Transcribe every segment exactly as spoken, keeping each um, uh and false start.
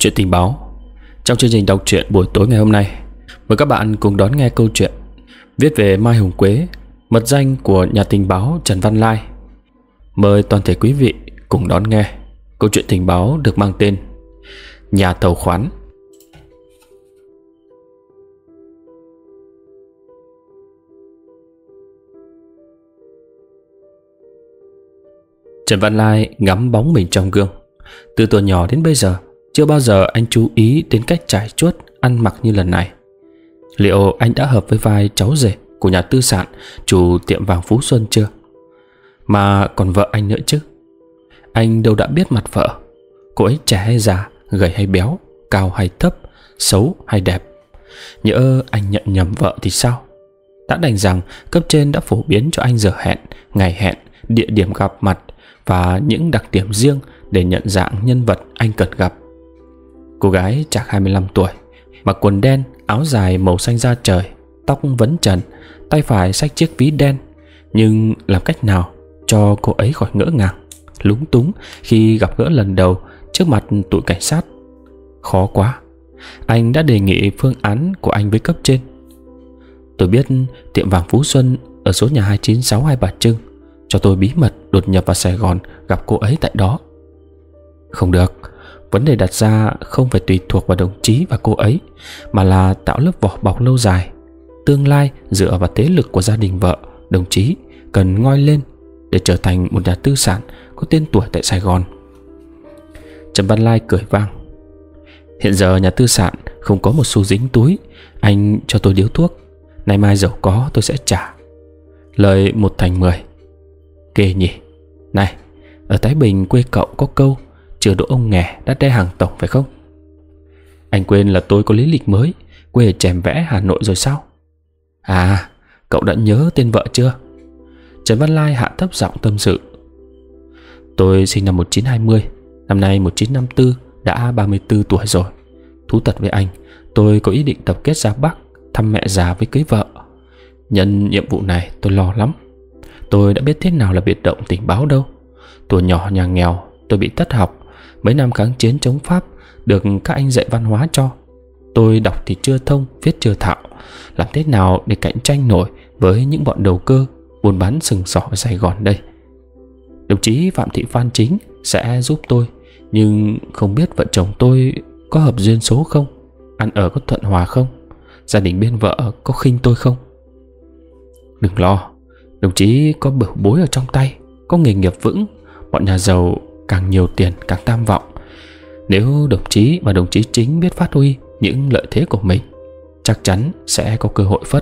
Chuyện tình báo. Trong chương trình đọc truyện buổi tối ngày hôm nay, mời các bạn cùng đón nghe câu chuyện viết về Mai Hồng Quế, mật danh của nhà tình báo Trần Văn Lai. Mời toàn thể quý vị cùng đón nghe câu chuyện tình báo được mang tên Nhà Tàu Khoán. Trần Văn Lai ngắm bóng mình trong gương. Từ tuổi nhỏ đến bây giờ, chưa bao giờ anh chú ý đến cách trải chuốt, ăn mặc như lần này. Liệu anh đã hợp với vai cháu rể của nhà tư sản chủ tiệm vàng Phú Xuân chưa? Mà còn vợ anh nữa chứ. Anh đâu đã biết mặt vợ. Cô ấy trẻ hay già, gầy hay béo, cao hay thấp, xấu hay đẹp. Nhỡ anh nhận nhầm vợ thì sao? Đã đành rằng cấp trên đã phổ biến cho anh giờ hẹn, ngày hẹn, địa điểm gặp mặt và những đặc điểm riêng để nhận dạng nhân vật anh cần gặp. Cô gái chạc hai mươi lăm tuổi, mặc quần đen, áo dài màu xanh da trời, tóc vấn trần, tay phải xách chiếc ví đen. Nhưng làm cách nào cho cô ấy khỏi ngỡ ngàng, lúng túng khi gặp gỡ lần đầu trước mặt tụi cảnh sát? Khó quá. Anh đã đề nghị phương án của anh với cấp trên. Tôi biết tiệm vàng Phú Xuân ở số nhà hai chín sáu Hai Bà Trưng, cho tôi bí mật đột nhập vào Sài Gòn gặp cô ấy tại đó. Không được. Vấn đề đặt ra không phải tùy thuộc vào đồng chí và cô ấy, mà là tạo lớp vỏ bọc lâu dài. Tương lai dựa vào thế lực của gia đình vợ, đồng chí cần ngoi lên để trở thành một nhà tư sản có tên tuổi tại Sài Gòn. Trần Văn Lai cười vang. Hiện giờ nhà tư sản không có một xu dính túi. Anh cho tôi điếu thuốc, nay mai giàu có tôi sẽ trả. Lời một thành mười. Kê nhỉ. Này, ở Thái Bình quê cậu có câu chưa đỗ ông nghè đã đe hàng tổng phải không? Anh quên là tôi có lý lịch mới, quê ở Chèm Vẽ Hà Nội rồi sao? À, cậu đã nhớ tên vợ chưa? Trần Văn Lai hạ thấp giọng tâm sự. Tôi sinh năm một nghìn chín trăm hai mươi, năm nay một nghìn chín trăm năm mươi tư, đã ba mươi tư tuổi rồi. Thú thật với anh, tôi có ý định tập kết ra Bắc thăm mẹ già với cưới vợ. Nhân nhiệm vụ này tôi lo lắm. Tôi đã biết thế nào là biệt động tình báo đâu. Tuổi nhỏ nhà nghèo, tôi bị thất học. Mấy năm kháng chiến chống Pháp được các anh dạy văn hóa cho. Tôi đọc thì chưa thông, viết chưa thạo. Làm thế nào để cạnh tranh nổi với những bọn đầu cơ buôn bán sừng sỏ ở Sài Gòn đây? Đồng chí Phạm Thị Phan Chính sẽ giúp tôi, nhưng không biết vợ chồng tôi có hợp duyên số không, ăn ở có thuận hòa không, gia đình bên vợ có khinh tôi không. Đừng lo, đồng chí có bửu bối ở trong tay, có nghề nghiệp vững. Bọn nhà giàu càng nhiều tiền càng tham vọng. Nếu đồng chí và đồng chí Chính biết phát huy những lợi thế của mình, chắc chắn sẽ có cơ hội phất.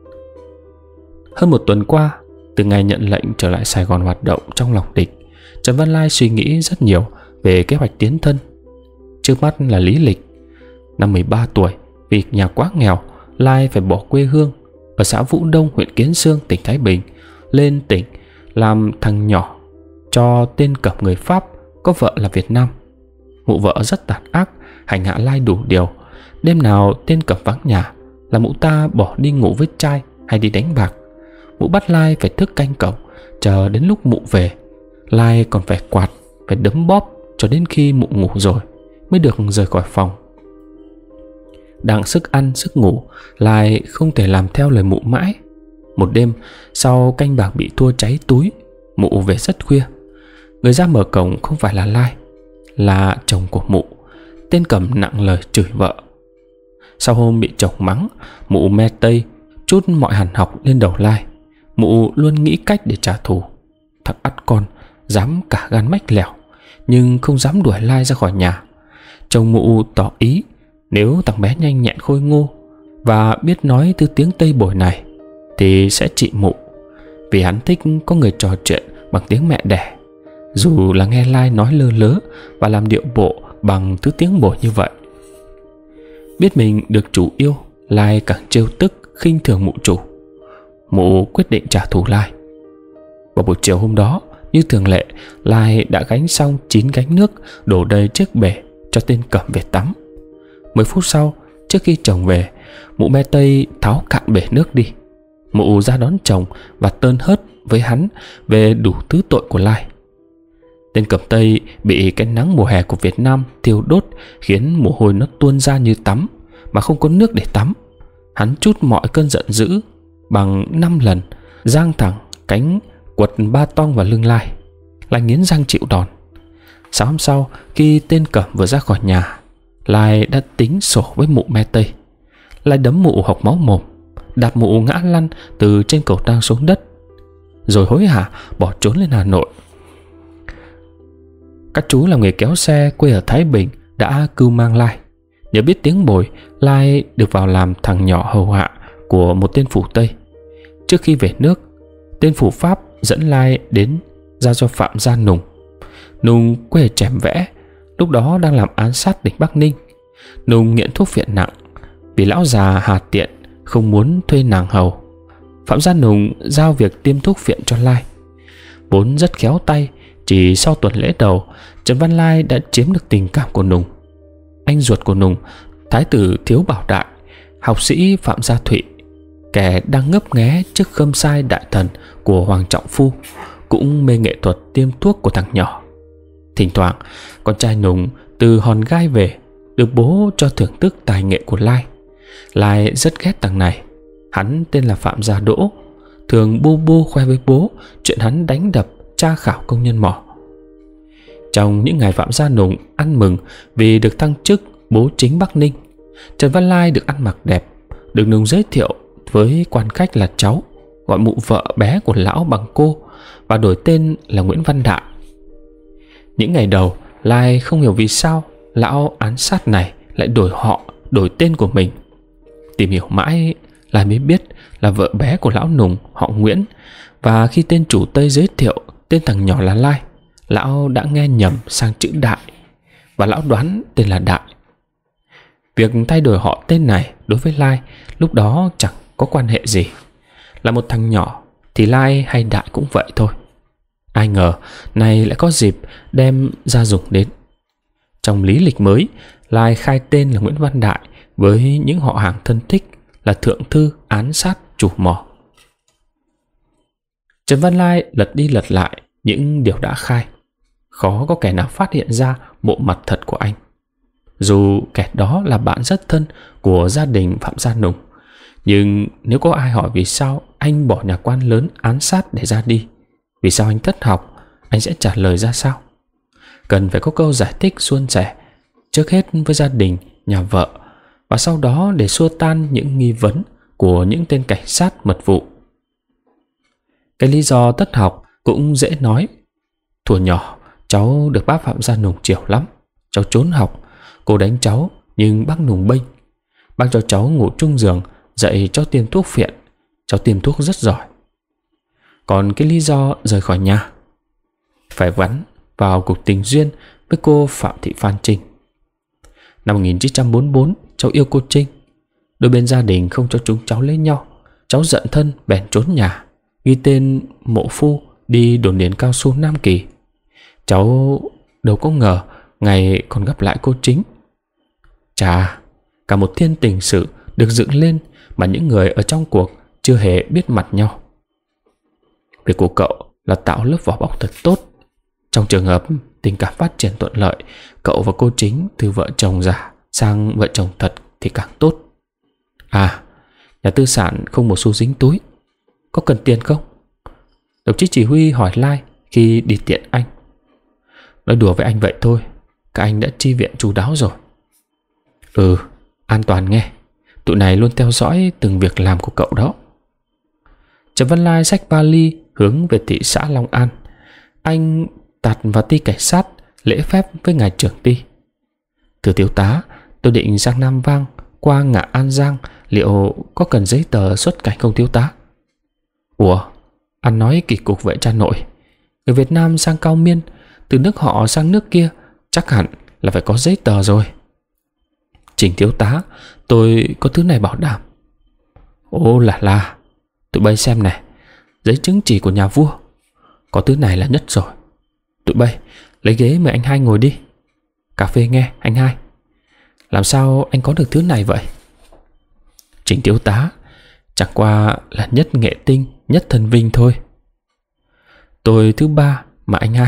Hơn một tuần qua, từ ngày nhận lệnh trở lại Sài Gòn hoạt động trong lòng địch, Trần Văn Lai suy nghĩ rất nhiều về kế hoạch tiến thân. Trước mắt là lý lịch. Năm mười ba tuổi, vì nhà quá nghèo, Lai phải bỏ quê hương ở xã Vũ Đông, huyện Kiến Xương, tỉnh Thái Bình, lên tỉnh làm thằng nhỏ cho tên cập người Pháp, có vợ là Việt Nam. Mụ vợ rất tàn ác, hành hạ Lai đủ điều. Đêm nào tên cập vắng nhà là mụ ta bỏ đi ngủ với trai hay đi đánh bạc. Mụ bắt Lai phải thức canh cổng, chờ đến lúc mụ về. Lai còn phải quạt, phải đấm bóp cho đến khi mụ ngủ rồi mới được rời khỏi phòng. Đang sức ăn sức ngủ, Lai không thể làm theo lời mụ mãi. Một đêm sau canh bạc bị thua cháy túi, mụ về rất khuya. Người ra mở cổng không phải là Lai, là chồng của mụ. Tên cầm nặng lời chửi vợ. Sau hôm bị chồng mắng, mụ me tây trút mọi hằn học lên đầu Lai. Mụ luôn nghĩ cách để trả thù. Thằng ắt con dám cả gan mách lẻo, nhưng không dám đuổi Lai ra khỏi nhà. Chồng mụ tỏ ý nếu thằng bé nhanh nhẹn khôi ngô và biết nói thứ tiếng Tây bổi này thì sẽ trị mụ, vì hắn thích có người trò chuyện bằng tiếng mẹ đẻ, dù là nghe Lai nói lơ lớ và làm điệu bộ bằng thứ tiếng bổi như vậy. Biết mình được chủ yêu, Lai càng trêu tức khinh thường mụ chủ. Mụ quyết định trả thù Lai. Vào buổi chiều hôm đó, như thường lệ, Lai đã gánh xong chín gánh nước đổ đầy chiếc bể cho tên cẩm về tắm. Mười phút sau, trước khi chồng về, mụ me tây tháo cạn bể nước đi. Mụ ra đón chồng và tơn hớt với hắn về đủ thứ tội của Lai. Tên cầm Tây bị cái nắng mùa hè của Việt Nam thiêu đốt, khiến mồ hôi nó tuôn ra như tắm, mà không có nước để tắm. Hắn trút mọi cơn giận dữ bằng năm lần, giang thẳng cánh quật ba tong vào lưng Lai. Lai nghiến răng chịu đòn. Sáng hôm sau, khi tên Cẩm vừa ra khỏi nhà, Lai đã tính sổ với mụ me Tây. Lai đấm mụ hộc máu mồm, đạp mụ ngã lăn từ trên cầu thang xuống đất, rồi hối hả bỏ trốn lên Hà Nội. Các chú làm nghề kéo xe quê ở Thái Bình đã cưu mang Lai. Nhờ biết tiếng Bồi, Lai được vào làm thằng nhỏ hầu hạ của một tên phủ Tây. Trước khi về nước, tên phủ Pháp dẫn Lai đến giao cho Phạm Gia Nùng. Nùng quê ở Trèm Vẽ, lúc đó đang làm án sát tỉnh Bắc Ninh. Nùng nghiện thuốc phiện nặng, vì lão già hà tiện không muốn thuê nàng hầu. Phạm Gia Nùng giao việc tiêm thuốc phiện cho Lai. Vốn rất khéo tay, chỉ sau tuần lễ đầu, Trần Văn Lai đã chiếm được tình cảm của Nùng. Anh ruột của Nùng, Thái tử Thiếu Bảo Đại, học sĩ Phạm Gia Thụy, kẻ đang ngấp nghé trước khâm sai đại thần của Hoàng Trọng Phu, cũng mê nghệ thuật tiêm thuốc của thằng nhỏ. Thỉnh thoảng, con trai Nùng từ hòn gai về, được bố cho thưởng thức tài nghệ của Lai. Lai rất ghét thằng này. Hắn tên là Phạm Gia Đỗ, thường bu bu khoe với bố chuyện hắn đánh đập tra khảo công nhân mỏ. Trong những ngày Phạm Gia Nùng ăn mừng vì được thăng chức bố chính Bắc Ninh, Trần Văn Lai được ăn mặc đẹp, được Nùng giới thiệu với quan khách là cháu, gọi mụ vợ bé của lão bằng cô và đổi tên là Nguyễn Văn Đại. Những ngày đầu, Lai không hiểu vì sao lão án sát này lại đổi họ, đổi tên của mình. Tìm hiểu mãi, Lai mới biết là vợ bé của lão Nùng họ Nguyễn, và khi tên chủ Tây giới thiệu tên thằng nhỏ là Lai, lão đã nghe nhầm sang chữ Đại, và lão đoán tên là Đại. Việc thay đổi họ tên này đối với Lai lúc đó chẳng có quan hệ gì. Là một thằng nhỏ thì Lai hay Đại cũng vậy thôi. Ai ngờ này lại có dịp đem ra dùng đến. Trong lý lịch mới, Lai khai tên là Nguyễn Văn Đại với những họ hàng thân thích là thượng thư án sát chủ mỏ. Trần Văn Lai lật đi lật lại những điều đã khai. Khó có kẻ nào phát hiện ra bộ mặt thật của anh. Dù kẻ đó là bạn rất thân của gia đình Phạm Gia Nùng, nhưng nếu có ai hỏi vì sao anh bỏ nhà quan lớn án sát để ra đi, vì sao anh thất học, anh sẽ trả lời ra sao? Cần phải có câu giải thích suôn sẻ, trước hết với gia đình, nhà vợ, và sau đó để xua tan những nghi vấn của những tên cảnh sát mật vụ. Cái lý do thất học cũng dễ nói. Thuở nhỏ, cháu được bác Phạm Gia Nùng chiều lắm. Cháu trốn học, cô đánh cháu nhưng bác Nùng bênh. Bác cho cháu ngủ chung giường, dạy cho tiêm thuốc phiện. Cháu tiêm thuốc rất giỏi. Còn cái lý do rời khỏi nhà, phải gắn vào cuộc tình duyên với cô Phạm Thị Phan Trinh. Năm một nghìn chín trăm bốn mươi bốn, cháu yêu cô Trinh. Đôi bên gia đình không cho chúng cháu lấy nhau. Cháu giận thân bèn trốn nhà, ghi tên mộ phu đi đồn điền cao su Nam Kỳ. Cháu đâu có ngờ ngày còn gặp lại cô Chính. Chà, cả một thiên tình sự được dựng lên mà những người ở trong cuộc chưa hề biết mặt nhau. Việc của cậu là tạo lớp vỏ bọc thật tốt. Trong trường hợp tình cảm phát triển thuận lợi, cậu và cô Chính từ vợ chồng giả sang vợ chồng thật thì càng tốt. À, nhà tư sản không một xu dính túi. Có cần tiền không? Đồng chí chỉ huy hỏi Lai khi đi tiện anh. Nói đùa với anh vậy thôi, các anh đã chi viện chu đáo rồi. Ừ, an toàn nghe. Tụi này luôn theo dõi từng việc làm của cậu đó. Trần Văn Lai xách vali hướng về thị xã Long An. Anh tạt vào ty cảnh sát lễ phép với ngài trưởng ty. Thưa thiếu tá, tôi định sang Nam Vang qua ngã An Giang, liệu có cần giấy tờ xuất cảnh không thiếu tá? Ủa, anh nói kỳ cục vậy cha nội. Người Việt Nam sang Cao Miên, từ nước họ sang nước kia, chắc hẳn là phải có giấy tờ rồi. Trình thiếu tá, tôi có thứ này bảo đảm. Ô là là, tụi bay xem này, giấy chứng chỉ của nhà vua. Có thứ này là nhất rồi. Tụi bay, lấy ghế mời anh hai ngồi đi. Cà phê nghe, anh hai. Làm sao anh có được thứ này vậy? Trình thiếu tá, chẳng qua là nhất nghệ tinh, nhất thần vinh thôi. Tôi thứ ba mà anh hai,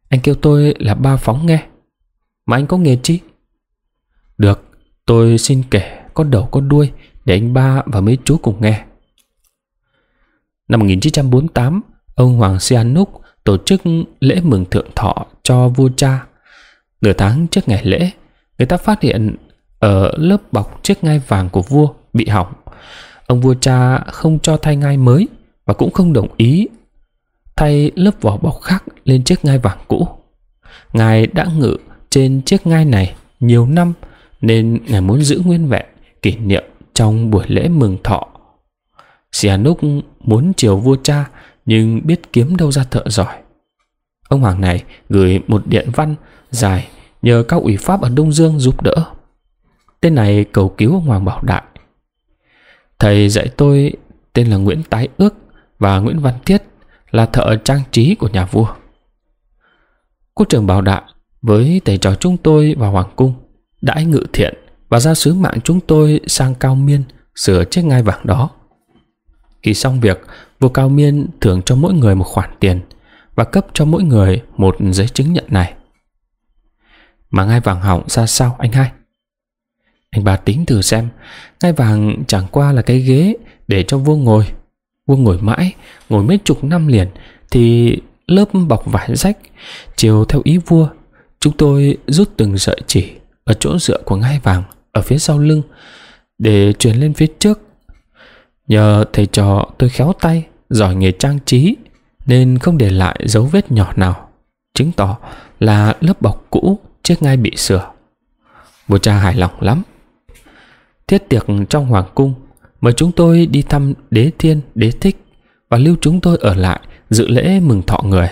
Anh kêu tôi là ba Phóng nghe. Mà anh có nghề chi? Được, tôi xin kể có đầu có đuôi để anh ba và mấy chú cùng nghe. Năm một nghìn chín trăm bốn mươi tám, ông Hoàng Sihanouk tổ chức lễ mừng thượng thọ cho vua cha. Nửa tháng trước ngày lễ, người ta phát hiện ở lớp bọc chiếc ngai vàng của vua bị hỏng. Ông vua cha không cho thay ngai mới và cũng không đồng ý thay lớp vỏ bọc khác lên chiếc ngai vàng cũ. Ngài đã ngự trên chiếc ngai này nhiều năm nên ngài muốn giữ nguyên vẹn kỷ niệm trong buổi lễ mừng thọ. Sihanouk muốn chiều vua cha nhưng biết kiếm đâu ra thợ giỏi. Ông Hoàng này gửi một điện văn dài nhờ các ủy pháp ở Đông Dương giúp đỡ. Tên này cầu cứu ông Hoàng Bảo Đại. Thầy dạy tôi tên là Nguyễn Tái Ước và Nguyễn Văn Tiết là thợ trang trí của nhà vua. Quốc trưởng Bảo Đại với thầy trò chúng tôi vào hoàng cung, đãi ngự thiện và giao sứ mạng chúng tôi sang Cao Miên sửa chiếc ngai vàng đó. Khi xong việc, vua Cao Miên thưởng cho mỗi người một khoản tiền và cấp cho mỗi người một giấy chứng nhận này. Mà ngai vàng hỏng ra sao anh hai? Anh bà tính thử xem, ngai vàng chẳng qua là cái ghế để cho vua ngồi. Vua ngồi mãi, ngồi mấy chục năm liền thì lớp bọc vải rách. Chiều theo ý vua, chúng tôi rút từng sợi chỉ ở chỗ dựa của ngai vàng ở phía sau lưng để truyền lên phía trước. Nhờ thầy trò tôi khéo tay, giỏi nghề trang trí nên không để lại dấu vết nhỏ nào, chứng tỏ là lớp bọc cũ chiếc ngai bị sửa. Vua cha hài lòng lắm. Thiết tiệc trong hoàng cung mời chúng tôi đi thăm đế thiên, đế thích và lưu chúng tôi ở lại dự lễ mừng thọ người.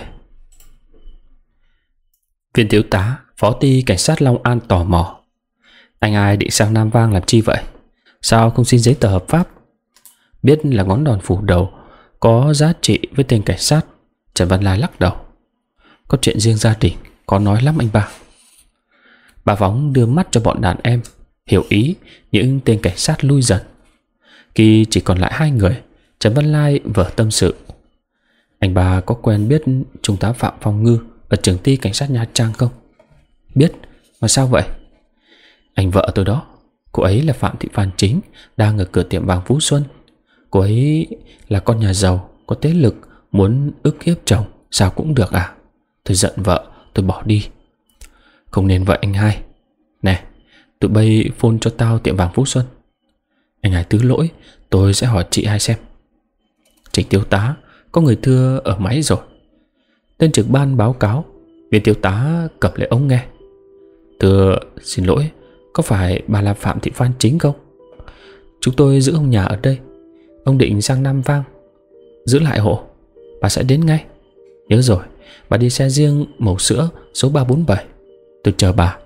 Viên thiếu tá phó ty cảnh sát Long An tò mò: anh ai định sang Nam Vang làm chi vậy? Sao không xin giấy tờ hợp pháp? Biết là ngón đòn phủ đầu có giá trị với tên cảnh sát, Trần Văn Lai lắc đầu: có chuyện riêng gia đình, có nói lắm anh ba. Bà Phóng đưa mắt cho bọn đàn em, hiểu ý những tên cảnh sát lui dần. Khi chỉ còn lại hai người, Trần Văn Lai vở tâm sự: anh ba có quen biết Trung tá Phạm Phong Ngư ở trường ty cảnh sát Nha Trang không? Biết, mà sao vậy? Anh vợ tôi đó, cô ấy là Phạm Thị Phan Chính, đang ở cửa tiệm vàng Phú Xuân. Cô ấy là con nhà giàu, có thế lực, muốn ức hiếp chồng sao cũng được à? Tôi giận vợ, tôi bỏ đi. Không nên vậy anh hai. Nè, tụi bay phone cho tao tiệm vàng Phú Xuân. Anh hai thứ lỗi, tôi sẽ hỏi chị hai xem. Trịnh thiếu tá, có người thưa ở máy rồi. Tên trực ban báo cáo. Viên thiếu tá cầm lấy ống nghe: thưa, xin lỗi, có phải bà là Phạm Thị Phan Chính không? Chúng tôi giữ ông nhà ở đây. Ông định sang Nam Vang. Giữ lại hộ, bà sẽ đến ngay. Nhớ rồi, bà đi xe riêng màu sữa số ba bốn bảy. Tôi chờ bà.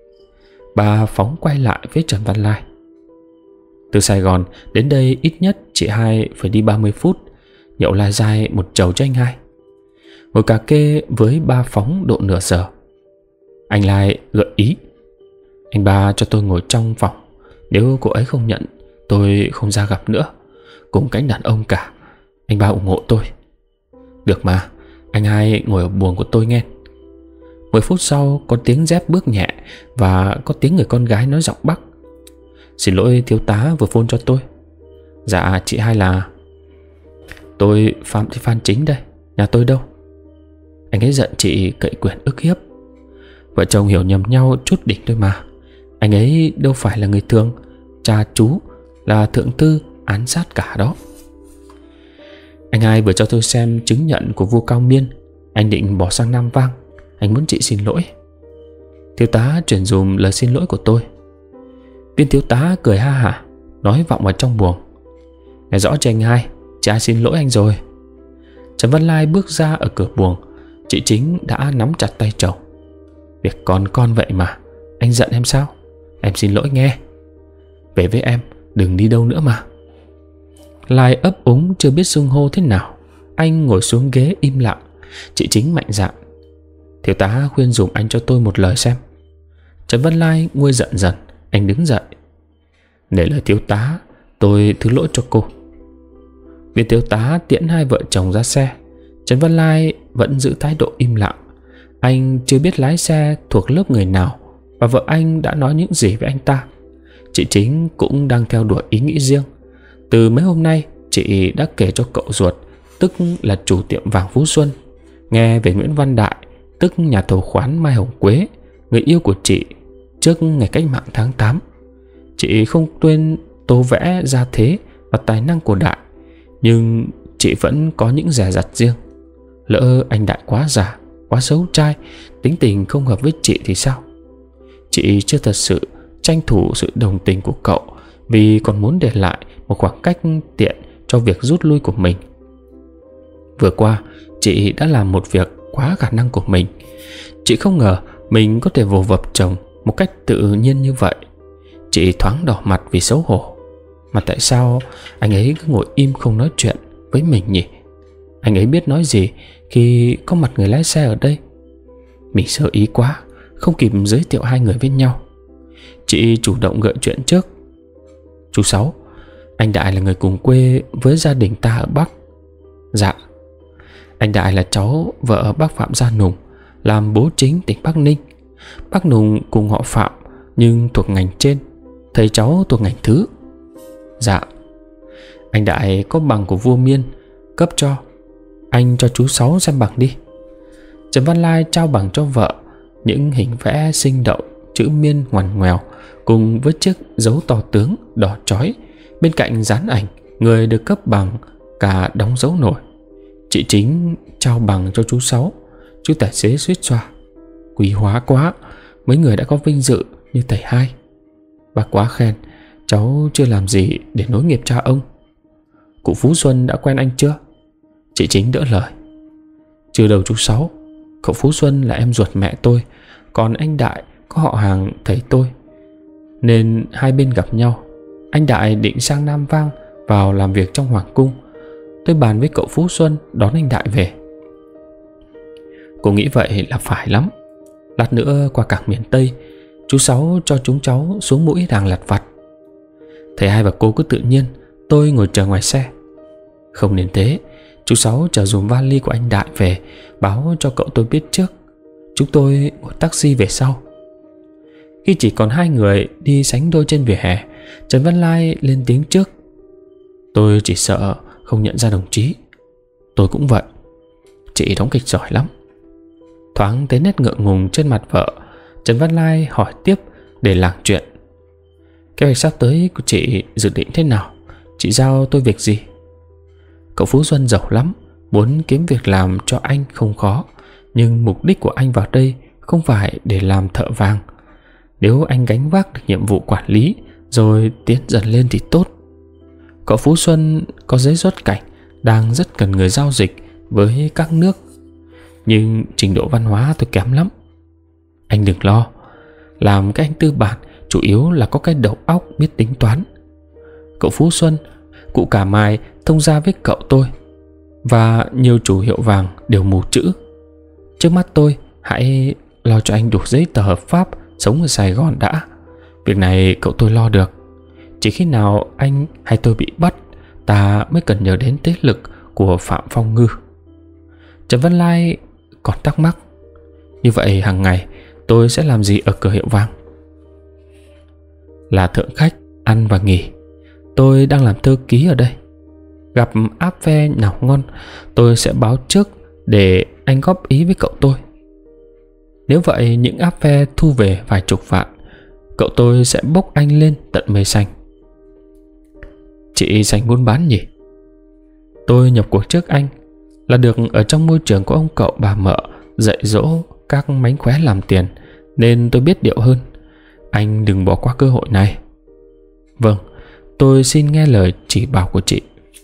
Bà Phóng quay lại với Trần Văn Lai: từ Sài Gòn đến đây ít nhất chị hai phải đi ba mươi phút. Nhậu lai dai một chầu cho anh hai. Ngồi cà kê với ba Phóng độ nửa giờ. Anh Lai gợi ý: anh ba cho tôi ngồi trong phòng. Nếu cô ấy không nhận, tôi không ra gặp nữa. Cùng cánh đàn ông cả, anh ba ủng hộ tôi. Được mà, anh hai ngồi ở buồng của tôi nghe. Mười phút sau có tiếng dép bước nhẹ và có tiếng người con gái nói giọng Bắc: xin lỗi thiếu tá vừa phone cho tôi. Dạ chị hai là... Tôi Phạm Thị Phan Chính đây. Nhà tôi đâu? Anh ấy giận chị cậy quyền ức hiếp. Vợ chồng hiểu nhầm nhau chút đỉnh thôi mà. Anh ấy đâu phải là người thường. Cha chú là thượng thư án sát cả đó. Anh hai vừa cho tôi xem chứng nhận của vua Cao Miên. Anh định bỏ sang Nam Vang. Anh muốn chị xin lỗi. Thiếu tá chuyển dùm lời xin lỗi của tôi. Viên thiếu tá cười ha hả, nói vọng vào trong buồng: nghe rõ cho anh hai, chị hai xin lỗi anh rồi. Trần Văn Lai bước ra ở cửa buồng. Chị Chính đã nắm chặt tay chồng: việc con con vậy mà, anh giận em sao? Em xin lỗi nghe. Về với em, đừng đi đâu nữa mà. Lai ấp úng chưa biết xưng hô thế nào. Anh ngồi xuống ghế im lặng. Chị Chính mạnh dạn: thiếu tá khuyên dùm anh cho tôi một lời xem. Trần Văn Lai nguôi giận dần. Anh đứng dậy: để lời thiếu tá, tôi thứ lỗi cho cô. Viên thiếu tá tiễn hai vợ chồng ra xe. Trần Văn Lai vẫn giữ thái độ im lặng. Anh chưa biết lái xe thuộc lớp người nào, và vợ anh đã nói những gì với anh ta. Chị Chính cũng đang theo đuổi ý nghĩ riêng. Từ mấy hôm nay, chị đã kể cho cậu ruột, tức là chủ tiệm vàng Phú Xuân, nghe về Nguyễn Văn Đại, tức nhà thầu khoán Mai Hồng Quế, người yêu của chị trước ngày cách mạng tháng tám. Chị không quên tô vẽ gia thế và tài năng của Đại, nhưng chị vẫn có những dè dặt riêng. Lỡ anh Đại quá già, quá xấu trai, tính tình không hợp với chị thì sao? Chị chưa thật sự tranh thủ sự đồng tình của cậu, vì còn muốn để lại một khoảng cách tiện cho việc rút lui của mình. Vừa qua, chị đã làm một việc quá khả năng của mình. Chị không ngờ mình có thể vồ vập chồng một cách tự nhiên như vậy. Chị thoáng đỏ mặt vì xấu hổ. Mà tại sao anh ấy cứ ngồi im không nói chuyện với mình nhỉ? Anh ấy biết nói gì khi có mặt người lái xe ở đây? Mình sơ ý quá, không kịp giới thiệu hai người với nhau. Chị chủ động gợi chuyện trước. Chú Sáu, anh Đại là người cùng quê với gia đình ta ở Bắc. Dạ. Anh Đại là cháu vợ bác Phạm Gia Nùng, làm bố chính tỉnh Bắc Ninh. Bác Nùng cùng họ Phạm nhưng thuộc ngành trên, thầy cháu thuộc ngành thứ. Dạ. Anh Đại có bằng của vua Miên cấp cho. Anh cho chú Sáu xem bằng đi. Trần Văn Lai trao bằng cho vợ những hình vẽ sinh động, chữ Miên ngoằn ngoèo cùng với chiếc dấu to tướng đỏ chói. Bên cạnh dán ảnh người được cấp bằng cả đóng dấu nổi. Chị Chính trao bằng cho chú Sáu. Chú tài xế suýt xoa. Quý hóa quá, mấy người đã có vinh dự như thầy hai. Bác quá khen, cháu chưa làm gì để nối nghiệp cha ông. Cụ Phú Xuân đã quen anh chưa? Chị Chính đỡ lời. Chưa đâu chú Sáu. Cậu Phú Xuân là em ruột mẹ tôi, còn anh Đại có họ hàng thầy tôi, nên hai bên gặp nhau. Anh Đại định sang Nam Vang vào làm việc trong Hoàng cung. Tôi bàn với cậu Phú Xuân đón anh Đại về. Cô nghĩ vậy là phải lắm. Lát nữa qua cảng miền Tây, chú Sáu cho chúng cháu xuống mũi hàng lặt vặt. Thầy hai và cô cứ tự nhiên, tôi ngồi chờ ngoài xe. Không nên thế. Chú Sáu chờ dùm vali của anh Đại về, báo cho cậu tôi biết trước. Chúng tôi ngồi taxi về sau. Khi chỉ còn hai người đi sánh đôi trên vỉa hè, Trần Văn Lai lên tiếng trước. Tôi chỉ sợ không nhận ra đồng chí. Tôi cũng vậy. Chị đóng kịch giỏi lắm. Thoáng thấy nét ngượng ngùng trên mặt vợ, Trần Văn Lai hỏi tiếp để làng chuyện. Kế hoạch sắp tới của chị dự định thế nào? Chị giao tôi việc gì? Cậu Phú Xuân giàu lắm, muốn kiếm việc làm cho anh không khó, nhưng mục đích của anh vào đây không phải để làm thợ vàng. Nếu anh gánh vác được nhiệm vụ quản lý rồi tiến dần lên thì tốt. Cậu Phú Xuân có giấy xuất cảnh, đang rất cần người giao dịch với các nước, nhưng trình độ văn hóa tôi kém lắm. Anh đừng lo, làm cái anh tư bản chủ yếu là có cái đầu óc biết tính toán. Cậu Phú Xuân, cụ Cả Mài thông gia với cậu tôi, và nhiều chủ hiệu vàng đều mù chữ. Trước mắt tôi, hãy lo cho anh đủ giấy tờ hợp pháp sống ở Sài Gòn đã. Việc này cậu tôi lo được. Chỉ khi nào anh hay tôi bị bắt, ta mới cần nhớ đến thế lực của Phạm Phong Ngư. Trần Văn Lai còn thắc mắc. Như vậy hàng ngày tôi sẽ làm gì ở cửa hiệu vàng? Là thượng khách, ăn và nghỉ. Tôi đang làm thư ký ở đây. Gặp áp phe nào ngon, tôi sẽ báo trước để anh góp ý với cậu tôi. Nếu vậy những áp phe thu về vài chục vạn, cậu tôi sẽ bốc anh lên tận mây xanh. Chị sành buôn bán nhỉ? Tôi nhập cuộc trước anh, là được ở trong môi trường của ông cậu bà mợ dạy dỗ các mánh khóe làm tiền, nên tôi biết điệu hơn. Anh đừng bỏ qua cơ hội này. Vâng, tôi xin nghe lời chỉ bảo của chị.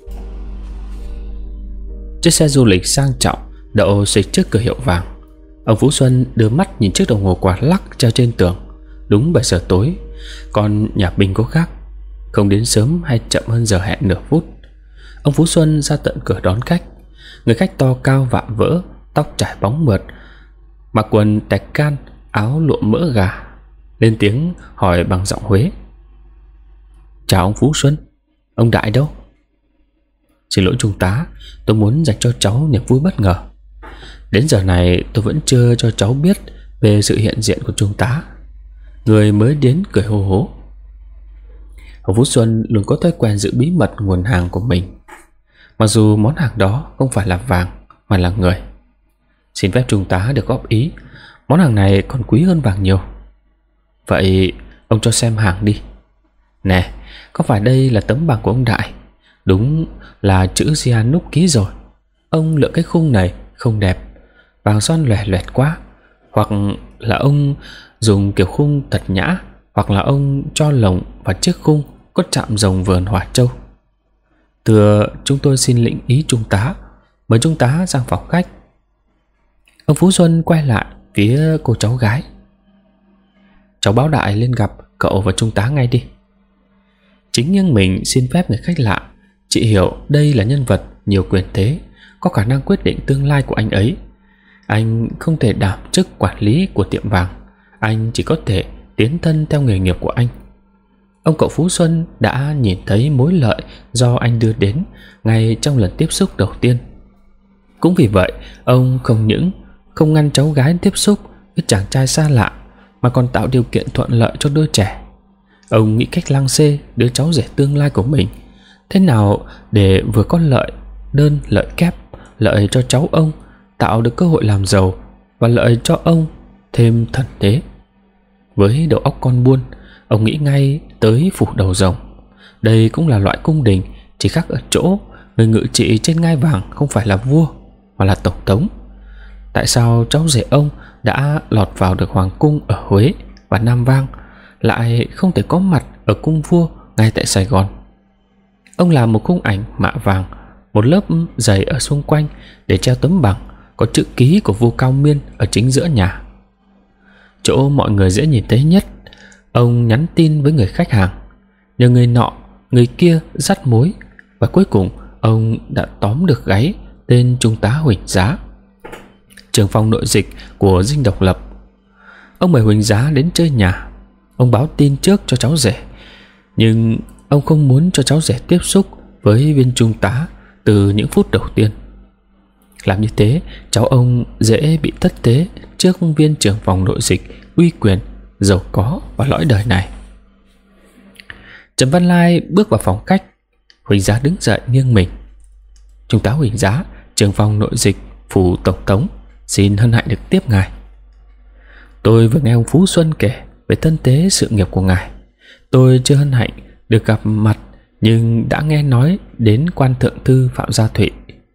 Chiếc xe du lịch sang trọng đậu xịch trước cửa hiệu vàng. Ông Phú Xuân đưa mắt nhìn chiếc đồng hồ quạt lắc treo trên tường. Đúng bảy giờ tối. Còn nhà binh có khác, không đến sớm hay chậm hơn giờ hẹn nửa phút. Ông Phú Xuân ra tận cửa đón khách. Người khách to cao vạm vỡ, tóc trải bóng mượt, mặc quần tạch can, áo lụa mỡ gà, lên tiếng hỏi bằng giọng Huế. Chào ông Phú Xuân, ông Đại đâu? Xin lỗi trung tá, tôi muốn dành cho cháu niềm vui bất ngờ. Đến giờ này tôi vẫn chưa cho cháu biết về sự hiện diện của trung tá. Người mới đến cười hô hố. Hồng Phú Xuân luôn có thói quen giữ bí mật nguồn hàng của mình, mặc dù món hàng đó không phải là vàng mà là người. Xin phép trung tá được góp ý, món hàng này còn quý hơn vàng nhiều. Vậy ông cho xem hàng đi. Nè, có phải đây là tấm bằng của ông Đại? Đúng là chữ Sihanouk ký rồi. Ông lựa cái khung này không đẹp, vàng son loẹt loẹt quá. Hoặc là ông dùng kiểu khung thật nhã, hoặc là ông cho lồng vào chiếc khung có chạm rồng vườn hỏa châu. Thưa, chúng tôi xin lĩnh ý trung tá, mời trung tá sang phòng khách. Ông Phú Xuân quay lại phía cô cháu gái. Cháu báo Đại lên gặp cậu và trung tá ngay đi. Chính nhưng mình xin phép người khách lạ, chị hiểu đây là nhân vật nhiều quyền thế, có khả năng quyết định tương lai của anh ấy. Anh không thể đảm chức quản lý của tiệm vàng, anh chỉ có thể tiến thân theo nghề nghiệp của anh. Ông cậu Phú Xuân đã nhìn thấy mối lợi do anh đưa đến ngay trong lần tiếp xúc đầu tiên. Cũng vì vậy, ông không những không ngăn cháu gái tiếp xúc với chàng trai xa lạ, mà còn tạo điều kiện thuận lợi cho đôi trẻ. Ông nghĩ cách lăng xê đứa cháu rể tương lai của mình thế nào để vừa có lợi đơn lợi kép, lợi cho cháu ông tạo được cơ hội làm giàu, và lợi cho ông thêm thần thế. Với đầu óc con buôn, ông nghĩ ngay tới phủ đầu rồng. Đây cũng là loại cung đình, chỉ khác ở chỗ người ngự trị trên ngai vàng không phải là vua mà là tổng thống. Tại sao cháu rể ông đã lọt vào được hoàng cung ở Huế và Nam Vang lại không thể có mặt ở cung vua ngay tại Sài Gòn? Ông làm một khung ảnh mạ vàng, một lớp dày ở xung quanh để treo tấm bằng có chữ ký của vua Cao Miên ở chính giữa nhà. Chỗ mọi người dễ nhìn thấy nhất, ông nhắn tin với người khách hàng, nhờ người nọ người kia dắt mối, và cuối cùng ông đã tóm được gáy tên trung tá Huỳnh Giá, trưởng phòng nội dịch của Dinh Độc Lập. Ông mời Huỳnh Giá đến chơi nhà. Ông báo tin trước cho cháu rể, nhưng ông không muốn cho cháu rể tiếp xúc với viên trung tá từ những phút đầu tiên. Làm như thế, cháu ông dễ bị thất thế trước viên trưởng phòng nội dịch uy quyền, giàu có và lõi đời này. Trần Văn Lai bước vào phòng khách. Huỳnh Giá đứng dậy nghiêng mình. Trung tá Huỳnh Giá, trưởng phòng nội dịch phủ tổng thống, xin hân hạnh được tiếp ngài. Tôi vừa nghe ông Phú Xuân kể về thân thế sự nghiệp của ngài. Tôi chưa hân hạnh được gặp mặt, nhưng đã nghe nói đến quan thượng thư Phạm Gia Thụy,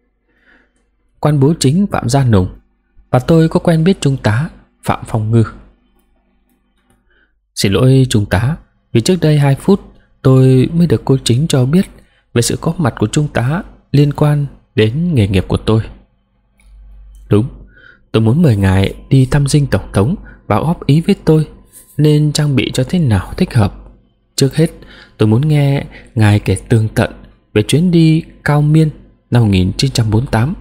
quan bố chính Phạm Gia Nùng, và tôi có quen biết trung tá Phạm Phong Ngư. Xin lỗi trung tá, vì trước đây hai phút tôi mới được cô chính cho biết về sự có mặt của trung tá liên quan đến nghề nghiệp của tôi. Đúng, tôi muốn mời ngài đi thăm dinh tổng thống và góp ý với tôi nên trang bị cho thế nào thích hợp. Trước hết, tôi muốn nghe ngài kể tường tận về chuyến đi Cao Miên năm một nghìn chín trăm bốn mươi tám.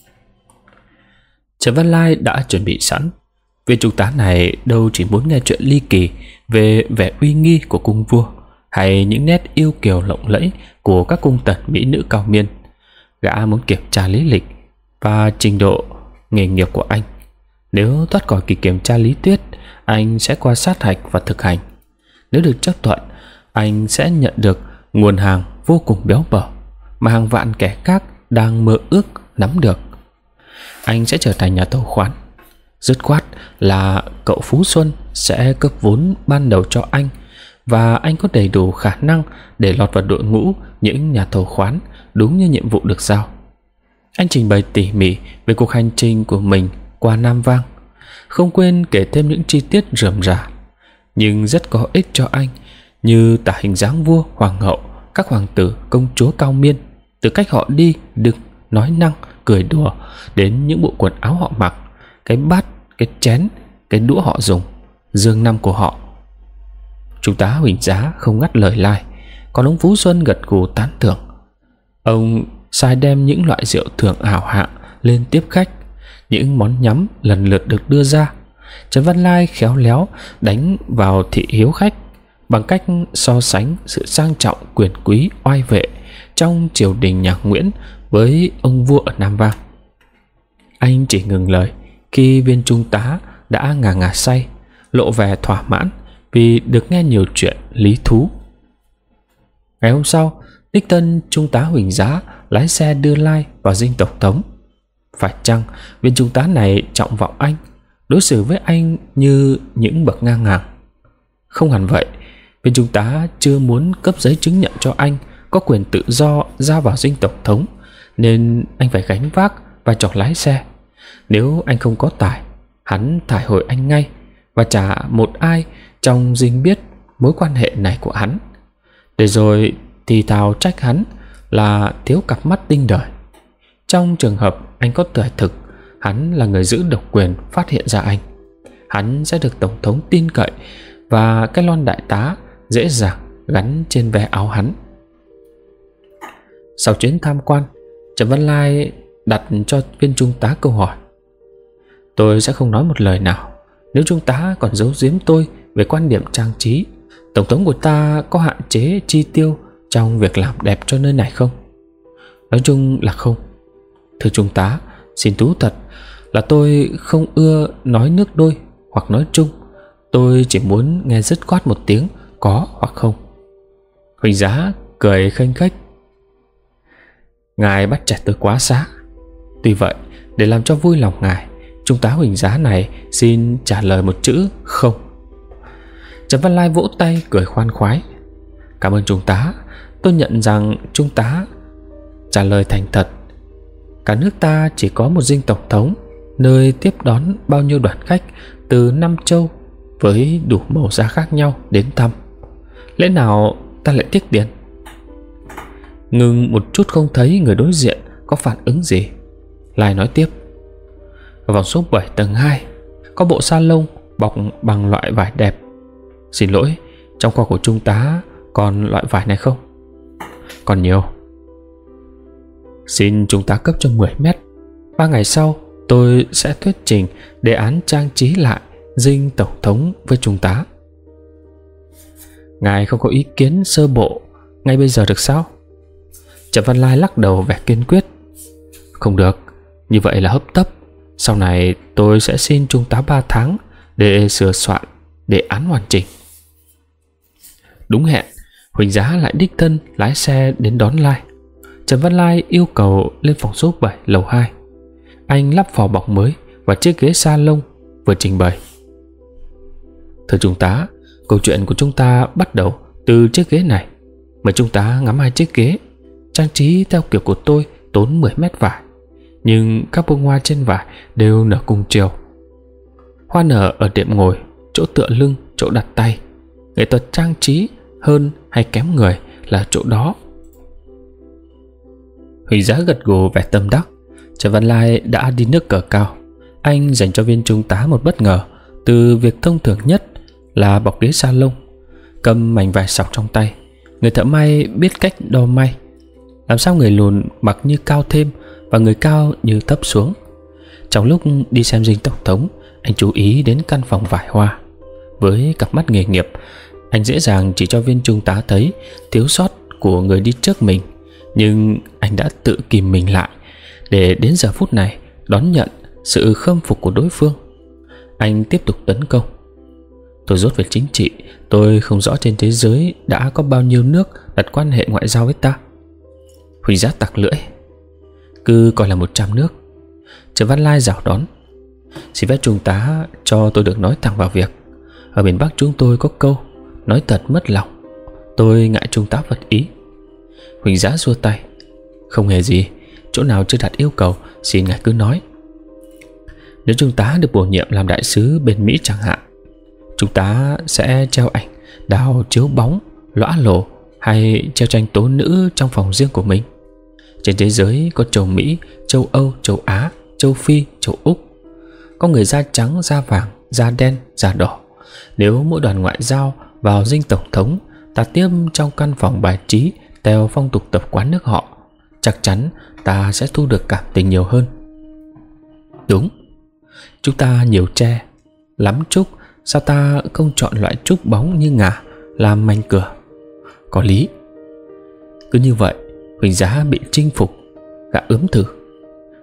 Trần Văn Lai đã chuẩn bị sẵn. Viên trung tá này đâu chỉ muốn nghe chuyện ly kỳ về vẻ uy nghi của cung vua hay những nét yêu kiều lộng lẫy của các cung tần mỹ nữ Cao Miên. Gã muốn kiểm tra lý lịch và trình độ nghề nghiệp của anh. Nếu thoát khỏi kỳ kiểm tra lý thuyết, anh sẽ qua sát hạch và thực hành. Nếu được chấp thuận, anh sẽ nhận được nguồn hàng vô cùng béo bở mà hàng vạn kẻ khác đang mơ ước nắm được. Anh sẽ trở thành nhà thầu khoán. Dứt khoát là cậu Phú Xuân sẽ cấp vốn ban đầu cho anh, và anh có đầy đủ khả năng để lọt vào đội ngũ những nhà thầu khoán đúng như nhiệm vụ được giao. Anh trình bày tỉ mỉ về cuộc hành trình của mình qua Nam Vang, không quên kể thêm những chi tiết rườm rà nhưng rất có ích cho anh, như tả hình dáng vua, hoàng hậu, các hoàng tử, công chúa Cao Miên, từ cách họ đi, đứng, nói năng, cười đùa đến những bộ quần áo họ mặc, cái bát, cái chén, cái đũa họ dùng, giường nằm của họ. Trung tá Huỳnh Giá không ngắt lời Lai, còn ông Phú Xuân gật gù tán thưởng. Ông sai đem những loại rượu thượng hảo hạng lên tiếp khách. Những món nhắm lần lượt được đưa ra. Trần Văn Lai khéo léo đánh vào thị hiếu khách bằng cách so sánh sự sang trọng, quyền quý, oai vệ trong triều đình nhà Nguyễn với ông vua ở Nam Vang. Anh chỉ ngừng lời khi viên trung tá đã ngà ngà say, lộ vẻ thỏa mãn vì được nghe nhiều chuyện lý thú. Ngày hôm sau, đích thân trung tá Huỳnh Giá lái xe đưa Lai vào dinh tổng thống. Phải chăng viên trung tá này trọng vọng anh, đối xử với anh như những bậc ngang hàng? Không hẳn vậy. Viên trung tá chưa muốn cấp giấy chứng nhận cho anh có quyền tự do ra vào dinh tổng thống, nên anh phải gánh vác vai trò lái xe. Nếu anh không có tài, hắn thải hồi anh ngay và chả một ai trong dinh biết mối quan hệ này của hắn, để rồi thì thào trách hắn là thiếu cặp mắt tinh đời. Trong trường hợp anh có tuổi thực, hắn là người giữ độc quyền phát hiện ra anh, hắn sẽ được tổng thống tin cậy và cái lon đại tá dễ dàng gắn trên ve áo hắn. Sau chuyến tham quan, Trần Văn Lai đặt cho viên trung tá câu hỏi: tôi sẽ không nói một lời nào nếu trung tá còn giấu giếm tôi về quan điểm trang trí. Tổng thống của ta có hạn chế chi tiêu trong việc làm đẹp cho nơi này không? Nói chung là không. Thưa trung tá, xin thú thật là tôi không ưa nói nước đôi hoặc nói chung. Tôi chỉ muốn nghe dứt khoát một tiếng có hoặc không. Huỳnh Giá cười khênh khách: ngài bắt chẹt tôi quá xá. Tuy vậy, để làm cho vui lòng ngài, trung tá Huỳnh Giá này xin trả lời một chữ không. Trần Văn Lai vỗ tay cười khoan khoái: cảm ơn trung tá. Tôi nhận rằng trung tá trả lời thành thật. Cả nước ta chỉ có một dinh tổng thống, nơi tiếp đón bao nhiêu đoàn khách từ năm châu với đủ màu da khác nhau đến thăm. Lẽ nào ta lại tiếc tiền? Ngừng một chút không thấy người đối diện có phản ứng gì, Lai nói tiếp: ở phòng số bảy tầng hai có bộ salon bọc bằng loại vải đẹp. Xin lỗi, trong kho của trung tá còn loại vải này không? Còn nhiều. Xin trung tá cấp cho mười mét. Ba ngày sau tôi sẽ thuyết trình đề án trang trí lại dinh tổng thống với trung tá. Ngài không có ý kiến sơ bộ ngay bây giờ được sao? Trần Văn Lai lắc đầu vẻ kiên quyết: không được, như vậy là hấp tấp. Sau này tôi sẽ xin trung tá ba tháng để sửa soạn đề án hoàn chỉnh. Đúng hẹn, Huỳnh Giá lại đích thân lái xe đến đón Lai. Trần Văn Lai yêu cầu lên phòng số bảy lầu hai. Anh lắp vỏ bọc mới và chiếc ghế salon vừa trình bày: thưa trung tá, câu chuyện của chúng ta bắt đầu từ chiếc ghế này. Mời trung tá ngắm hai chiếc ghế. Trang trí theo kiểu của tôi tốn mười mét vải, nhưng các bông hoa trên vải đều nở cùng chiều. Hoa nở ở đệm ngồi, chỗ tựa lưng, chỗ đặt tay. Nghệ thuật trang trí hơn hay kém người là chỗ đó. Huỳnh Giá gật gù vẻ tâm đắc. Trần Văn Lai đã đi nước cờ cao. Anh dành cho viên trung tá một bất ngờ từ việc thông thường nhất là bọc ghế salon, cầm mảnh vải sọc trong tay. Người thợ may biết cách đo may, làm sao người lùn mặc như cao thêm và người cao như thấp xuống. Trong lúc đi xem dinh tổng thống, anh chú ý đến căn phòng vải hoa. Với cặp mắt nghề nghiệp, anh dễ dàng chỉ cho viên trung tá thấy thiếu sót của người đi trước mình, nhưng anh đã tự kìm mình lại để đến giờ phút này đón nhận sự khâm phục của đối phương. Anh tiếp tục tấn công: tôi dốt về chính trị, tôi không rõ trên thế giới đã có bao nhiêu nước đặt quan hệ ngoại giao với ta. Huỳnh Giá tặc lưỡi: cứ coi là một trăm nước. Trần Văn Lai rảo đón: xin phép trung tá cho tôi được nói thẳng vào việc. Ở miền Bắc chúng tôi có câu nói thật mất lòng, tôi ngại trung tá vật ý. Huỳnh Giá xua tay: không hề gì, chỗ nào chưa đặt yêu cầu xin ngài cứ nói. Nếu trung tá được bổ nhiệm làm đại sứ bên Mỹ chẳng hạn, chúng ta sẽ treo ảnh đào chiếu bóng, lõa lồ hay treo tranh tố nữ trong phòng riêng của mình. Trên thế giới có châu Mỹ, châu Âu, châu Á, châu Phi, châu Úc. Có người da trắng, da vàng, da đen, da đỏ. Nếu mỗi đoàn ngoại giao vào dinh tổng thống ta tiếp trong căn phòng bài trí theo phong tục tập quán nước họ, chắc chắn ta sẽ thu được cảm tình nhiều hơn. Đúng, chúng ta nhiều tre, lắm trúc, sao ta không chọn loại trúc bóng như ngà làm manh cửa? Có lý. Cứ như vậy, Huỳnh Giá bị chinh phục. Gã ướm thử: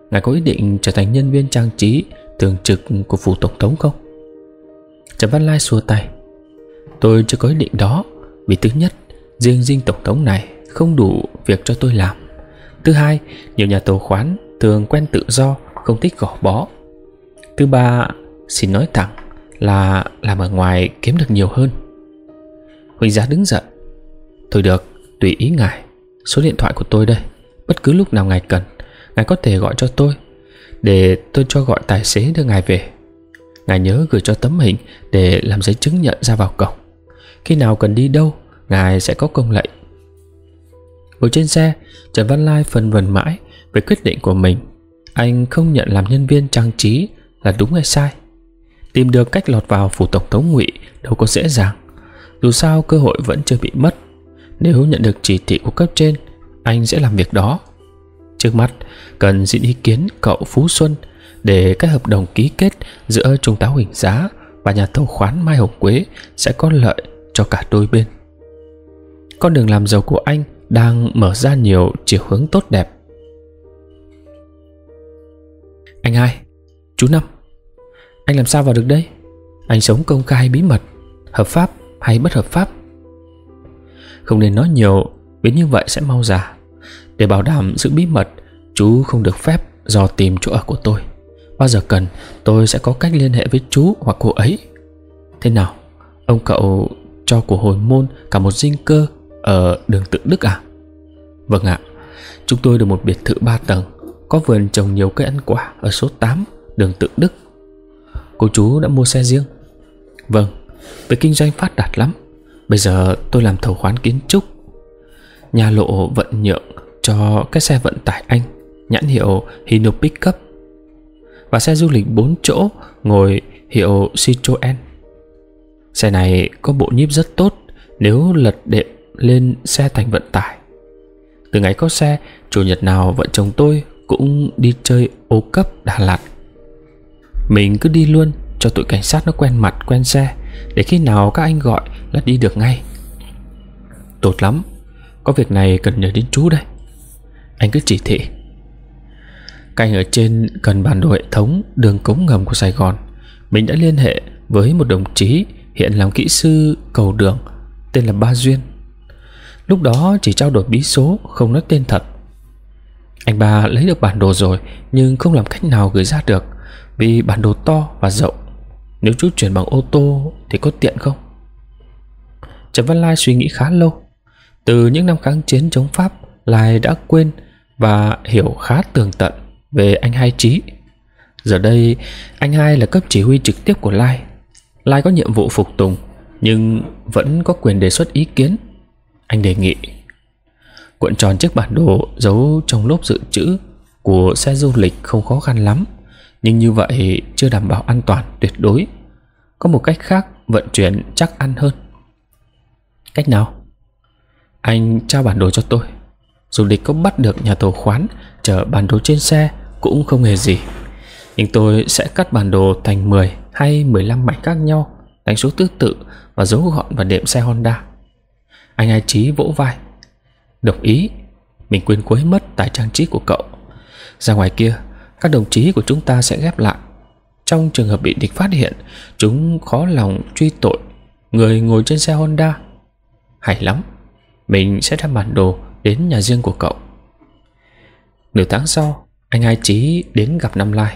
ngài có ý định trở thành nhân viên trang trí thường trực của phủ tổng thống không? Trần Văn Lai xua tay. Tôi chưa có ý định đó. Vì thứ nhất, riêng dinh tổng thống này không đủ việc cho tôi làm. Thứ hai, nhiều nhà tàu khoán thường quen tự do, không thích gò bó. Thứ ba, xin nói thẳng là làm ở ngoài kiếm được nhiều hơn. Huỳnh Giá đứng dậy. Thôi được, tùy ý ngài. Số điện thoại của tôi đây. Bất cứ lúc nào ngài cần, ngài có thể gọi cho tôi, để tôi cho gọi tài xế đưa ngài về. Ngài nhớ gửi cho tấm hình để làm giấy chứng nhận ra vào cổng. Khi nào cần đi đâu, ngài sẽ có công lệnh. Ngồi trên xe, Trần Văn Lai phân vân mãi về quyết định của mình. Anh không nhận làm nhân viên trang trí là đúng hay sai. Tìm được cách lọt vào phủ tổng thống Ngụy đâu có dễ dàng. Dù sao cơ hội vẫn chưa bị mất. Nếu nhận được chỉ thị của cấp trên, anh sẽ làm việc đó. Trước mắt cần xin ý kiến cậu Phú Xuân để các hợp đồng ký kết giữa Trung tá Huỳnh Giá và nhà thầu khoán Mai Hồng Quế sẽ có lợi cho cả đôi bên. Con đường làm giàu của anh đang mở ra nhiều chiều hướng tốt đẹp. Anh hai, chú Năm, anh làm sao vào được đây? Anh sống công khai bí mật, hợp pháp hay bất hợp pháp? Không nên nói nhiều, vì như vậy sẽ mau già. Để bảo đảm giữ bí mật, chú không được phép dò tìm chỗ ở của tôi. Bao giờ cần, tôi sẽ có cách liên hệ với chú hoặc cô ấy. Thế nào, ông cậu cho của hồi môn cả một dinh cơ ở đường Tự Đức à? Vâng ạ, chúng tôi được một biệt thự ba tầng, có vườn trồng nhiều cây ăn quả ở số tám đường Tự Đức. Cô chú đã mua xe riêng? Vâng, tôi kinh doanh phát đạt lắm. Bây giờ tôi làm thầu khoán kiến trúc. Nhà lộ vận nhượng cho cái xe vận tải Anh, nhãn hiệu Hino Pickup, và xe du lịch bốn chỗ ngồi hiệu Citroen. Xe này có bộ nhíp rất tốt nếu lật đệm lên xe thành vận tải. Từ ngày có xe, chủ nhật nào vợ chồng tôi cũng đi chơi ô cấp Đà Lạt. Mình cứ đi luôn cho tụi cảnh sát nó quen mặt quen xe, để khi nào các anh gọi là đi được ngay. Tốt lắm, có việc này cần nhờ đến chú đây. Anh cứ chỉ thị. Canh ở trên cần bản đồ hệ thống đường cống ngầm của Sài Gòn. Mình đã liên hệ với một đồng chí hiện làm kỹ sư cầu đường, tên là Ba Duyên. Lúc đó chỉ trao đổi bí số, không nói tên thật. Anh Ba lấy được bản đồ rồi, nhưng không làm cách nào gửi ra được, vì bản đồ to và rộng. Nếu chú chuyển bằng ô tô thì có tiện không? Trần Văn Lai suy nghĩ khá lâu. Từ những năm kháng chiến chống Pháp, Lai đã quên và hiểu khá tường tận về anh Hai Trí. Giờ đây anh Hai là cấp chỉ huy trực tiếp của Lai. Lai có nhiệm vụ phục tùng, nhưng vẫn có quyền đề xuất ý kiến. Anh đề nghị cuộn tròn chiếc bản đồ giấu trong lốp dự trữ của xe du lịch không khó khăn lắm, nhưng như vậy chưa đảm bảo an toàn tuyệt đối. Có một cách khác vận chuyển chắc ăn hơn. Cách nào? Anh trao bản đồ cho tôi. Dù địch có bắt được nhà thầu khoán chở bản đồ trên xe cũng không hề gì, nhưng tôi sẽ cắt bản đồ thành mười hay mười lăm mảnh khác nhau, đánh số thứ tự và giấu gọn vào đệm xe Honda. Anh Hai Trí vỗ vai. Đồng ý. Mình quên quấy mất tài trang trí của cậu. Ra ngoài kia, các đồng chí của chúng ta sẽ ghép lại. Trong trường hợp bị địch phát hiện, chúng khó lòng truy tội người ngồi trên xe Honda. Hay lắm. Mình sẽ đem bản đồ đến nhà riêng của cậu. Nửa tháng sau, anh Hai Trí đến gặp Năm Lai.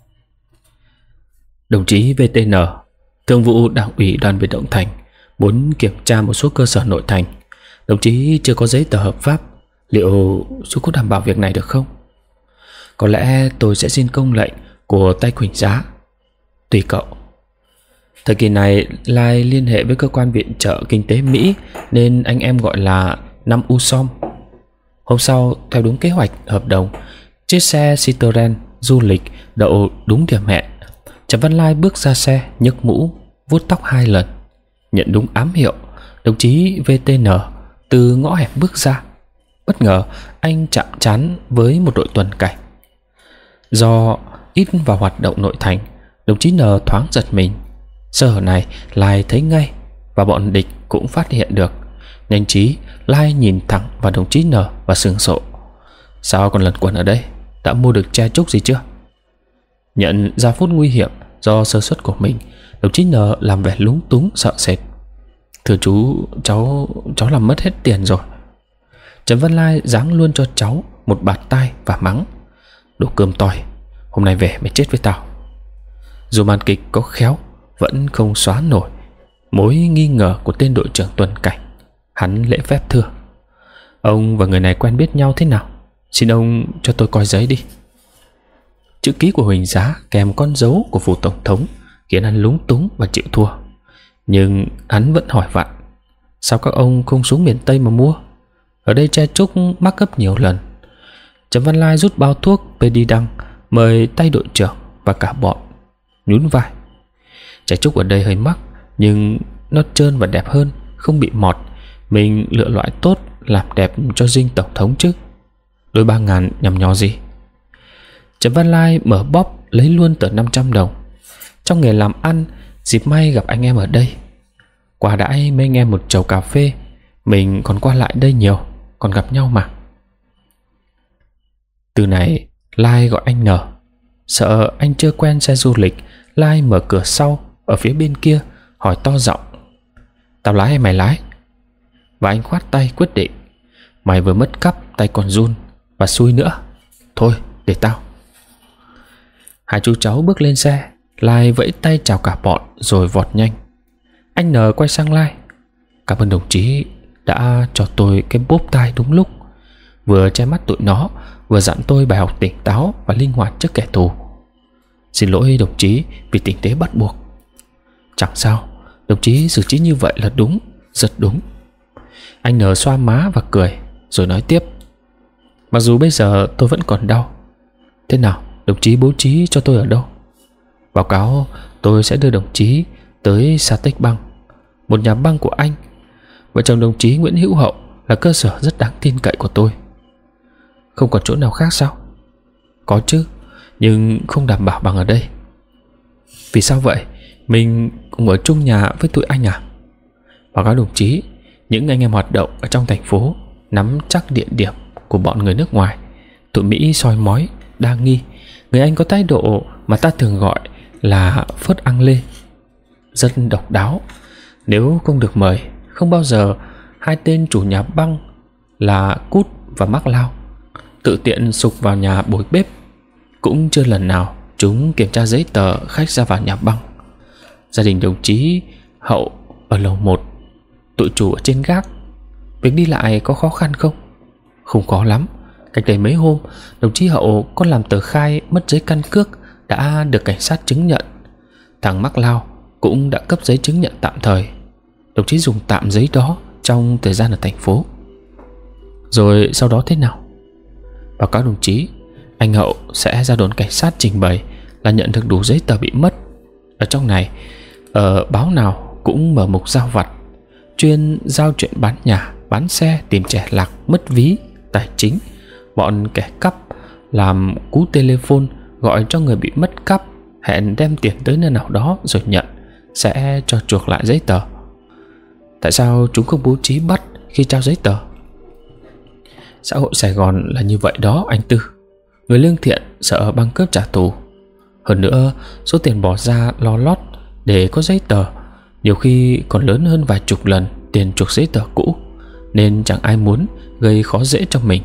Đồng chí vê tê en, Thường vụ Đảng ủy Đoàn Biệt Động Thành, muốn kiểm tra một số cơ sở nội thành. Đồng chí chưa có giấy tờ hợp pháp. Liệu chú có đảm bảo việc này được không? Có lẽ tôi sẽ xin công lệnh của tay Huỳnh Giá. Tùy cậu. Thời kỳ này Lai liên hệ với cơ quan viện trợ kinh tế Mỹ, nên anh em gọi là năm u som. Hôm sau, theo đúng kế hoạch hợp đồng, chiếc xe Citroen du lịch đậu đúng điểm hẹn. Trần Văn Lai bước ra xe, nhấc mũ, vuốt tóc hai lần. Nhận đúng ám hiệu, đồng chí vê tê en từ ngõ hẹp bước ra. Bất ngờ anh chạm trán với một đội tuần cảnh. Do ít vào hoạt động nội thành, đồng chí N thoáng giật mình. Sơ hở này Lai thấy ngay, và bọn địch cũng phát hiện được. Nhanh trí, Lai nhìn thẳng vào đồng chí N và sừng sộ. Sao còn lẩn quẩn ở đây? đã mua được tre trúc gì chưa? Nhận ra phút nguy hiểm do sơ suất của mình, đồng chí N làm vẻ lúng túng sợ sệt. Thưa chú, cháu cháu làm mất hết tiền rồi. Trần Văn Lai giáng luôn cho cháu một bạt tai và mắng: Đồ cơm tỏi, hôm nay về mày chết với tao. Dù màn kịch có khéo, vẫn không xóa nổi mối nghi ngờ của tên đội trưởng tuần cảnh. Hắn lễ phép thưa: Ông và người này quen biết nhau thế nào? Xin ông cho tôi coi giấy đi. Chữ ký của Huỳnh Giá kèm con dấu của phủ tổng thống khiến hắn lúng túng và chịu thua. Nhưng hắn vẫn hỏi vặn: Sao các ông không xuống miền Tây mà mua? Ở đây tre trúc mắc gấp nhiều lần. Trần Văn Lai rút bao thuốc Pedidang mời tay đội trưởng và cả bọn, nhún vai: Tre trúc ở đây hơi mắc, nhưng nó trơn và đẹp hơn, không bị mọt. Mình lựa loại tốt làm đẹp cho dinh tổng thống chứ. Đôi ba ngàn nhằm nhò gì. Trần Văn Lai mở bóp lấy luôn tờ năm trăm đồng. Trong nghề làm ăn, dịp may gặp anh em ở đây, quà đãi mấy anh em một chầu cà phê. Mình còn qua lại đây nhiều, còn gặp nhau mà. Từ này Lai gọi anh N. Sợ anh chưa quen xe du lịch, Lai mở cửa sau ở phía bên kia, hỏi to giọng: Tao lái hay mày lái? Và anh khoát tay quyết định: Mày vừa mất cắp tay còn run, và xui nữa. Thôi để tao. Hai chú cháu bước lên xe. Lai vẫy tay chào cả bọn rồi vọt nhanh. Anh N quay sang Lai: Cảm ơn đồng chí đã cho tôi cái bóp tai đúng lúc, vừa che mắt tụi nó, vừa dặn tôi bài học tỉnh táo và linh hoạt trước kẻ thù. Xin lỗi đồng chí vì tình thế bắt buộc. Chẳng sao, đồng chí xử trí như vậy là đúng, rất đúng. Anh N xoa má và cười rồi nói tiếp: Mặc dù bây giờ tôi vẫn còn đau. Thế nào, đồng chí bố trí cho tôi ở đâu? Báo cáo tôi sẽ đưa đồng chí tới Satech Băng, một nhà băng của anh. Vợ chồng đồng chí Nguyễn Hữu Hậu là cơ sở rất đáng tin cậy của tôi. Không còn chỗ nào khác sao? Có chứ, nhưng không đảm bảo bằng ở đây. Vì sao vậy? Mình cùng ở chung nhà với tụi anh à? Báo cáo đồng chí, những anh em hoạt động ở trong thành phố nắm chắc địa điểm của bọn người nước ngoài. Tụi Mỹ soi mói, đa nghi. Người Anh có thái độ mà ta thường gọi là phớt ăn lê, rất độc đáo. Nếu không được mời, không bao giờ hai tên chủ nhà băng là Cút và Mắc Lao tự tiện sục vào nhà bồi bếp. Cũng chưa lần nào chúng kiểm tra giấy tờ khách ra vào nhà băng. Gia đình đồng chí Hậu ở lầu một, tụi chủ ở trên gác. Việc đi lại có khó khăn không? Không khó lắm. Cách đây mấy hôm, đồng chí Hậu có làm tờ khai mất giấy căn cước đã được cảnh sát chứng nhận. Thằng Mắc Lao cũng đã cấp giấy chứng nhận tạm thời. Đồng chí dùng tạm giấy đó trong thời gian ở thành phố. Rồi sau đó thế nào? Báo cáo đồng chí, anh Hậu sẽ ra đồn cảnh sát trình bày là nhận được đủ giấy tờ bị mất. Ở trong này, ở báo nào cũng mở mục giao vặt, chuyên giao chuyện bán nhà, bán xe, tìm trẻ lạc, mất ví, tài chính. Bọn kẻ cắp làm cú telephone gọi cho người bị mất cắp, hẹn đem tiền tới nơi nào đó rồi nhận, sẽ cho chuộc lại giấy tờ. Tại sao chúng không bố trí bắt khi trao giấy tờ? Xã hội Sài Gòn là như vậy đó anh Tư. Người lương thiện sợ băng cướp trả thù. Hơn nữa, số tiền bỏ ra lo lót để có giấy tờ nhiều khi còn lớn hơn vài chục lần tiền chuộc giấy tờ cũ, nên chẳng ai muốn gây khó dễ cho mình.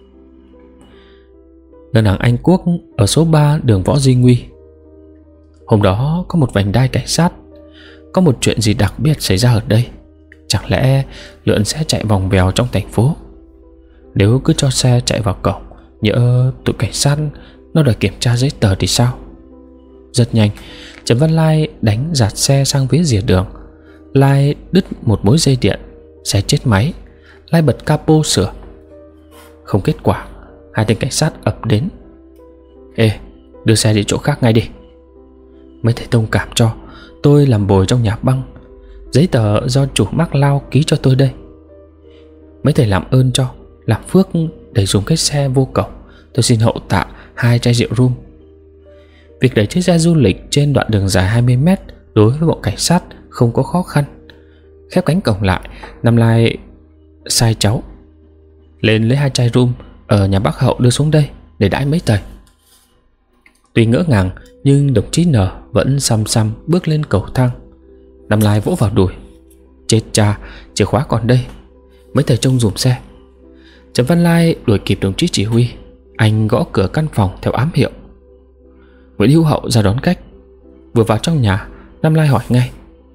Ngân hàng Anh Quốc ở số ba đường Võ Duy Nguy. Hôm đó có một vành đai cảnh sát. Có một chuyện gì đặc biệt xảy ra ở đây? Chẳng lẽ lượn xe chạy vòng vèo trong thành phố? Nếu cứ cho xe chạy vào cổng, nhỡ tụi cảnh sát nó đòi kiểm tra giấy tờ thì sao? Rất nhanh, Trần Văn Lai đánh giạt xe sang phía rìa đường. Lai đứt một mối dây điện, xe chết máy. Lai bật capo sửa. Không kết quả, hai tên cảnh sát ập đến. Ê, đưa xe đi chỗ khác ngay đi. Mấy thầy thông cảm cho, tôi làm bồi trong nhà băng. Giấy tờ do chủ Mắc Lao ký cho tôi đây. Mấy thầy làm ơn cho, làm phước để dùng cái xe vô cổng. Tôi xin hậu tạ hai chai rượu rum. Việc đẩy chiếc xe du lịch trên đoạn đường dài hai mươi mét đối với bọn cảnh sát không có khó khăn. Khép cánh cổng lại, Năm Lai sai cháu lên lấy hai chai rum ở nhà bác Hậu đưa xuống đây để đãi mấy thầy. Tuy ngỡ ngàng nhưng đồng chí N vẫn xăm xăm bước lên cầu thang. Năm Lai vỗ vào đùi: Chết cha, chìa khóa còn đây, mấy thầy trông dùm xe. Trần Văn Lai đuổi kịp đồng chí chỉ huy. Anh gõ cửa căn phòng theo ám hiệu. Nguyễn Hữu Hậu ra đón khách. Vừa vào trong nhà, Năm Lai hỏi ngay: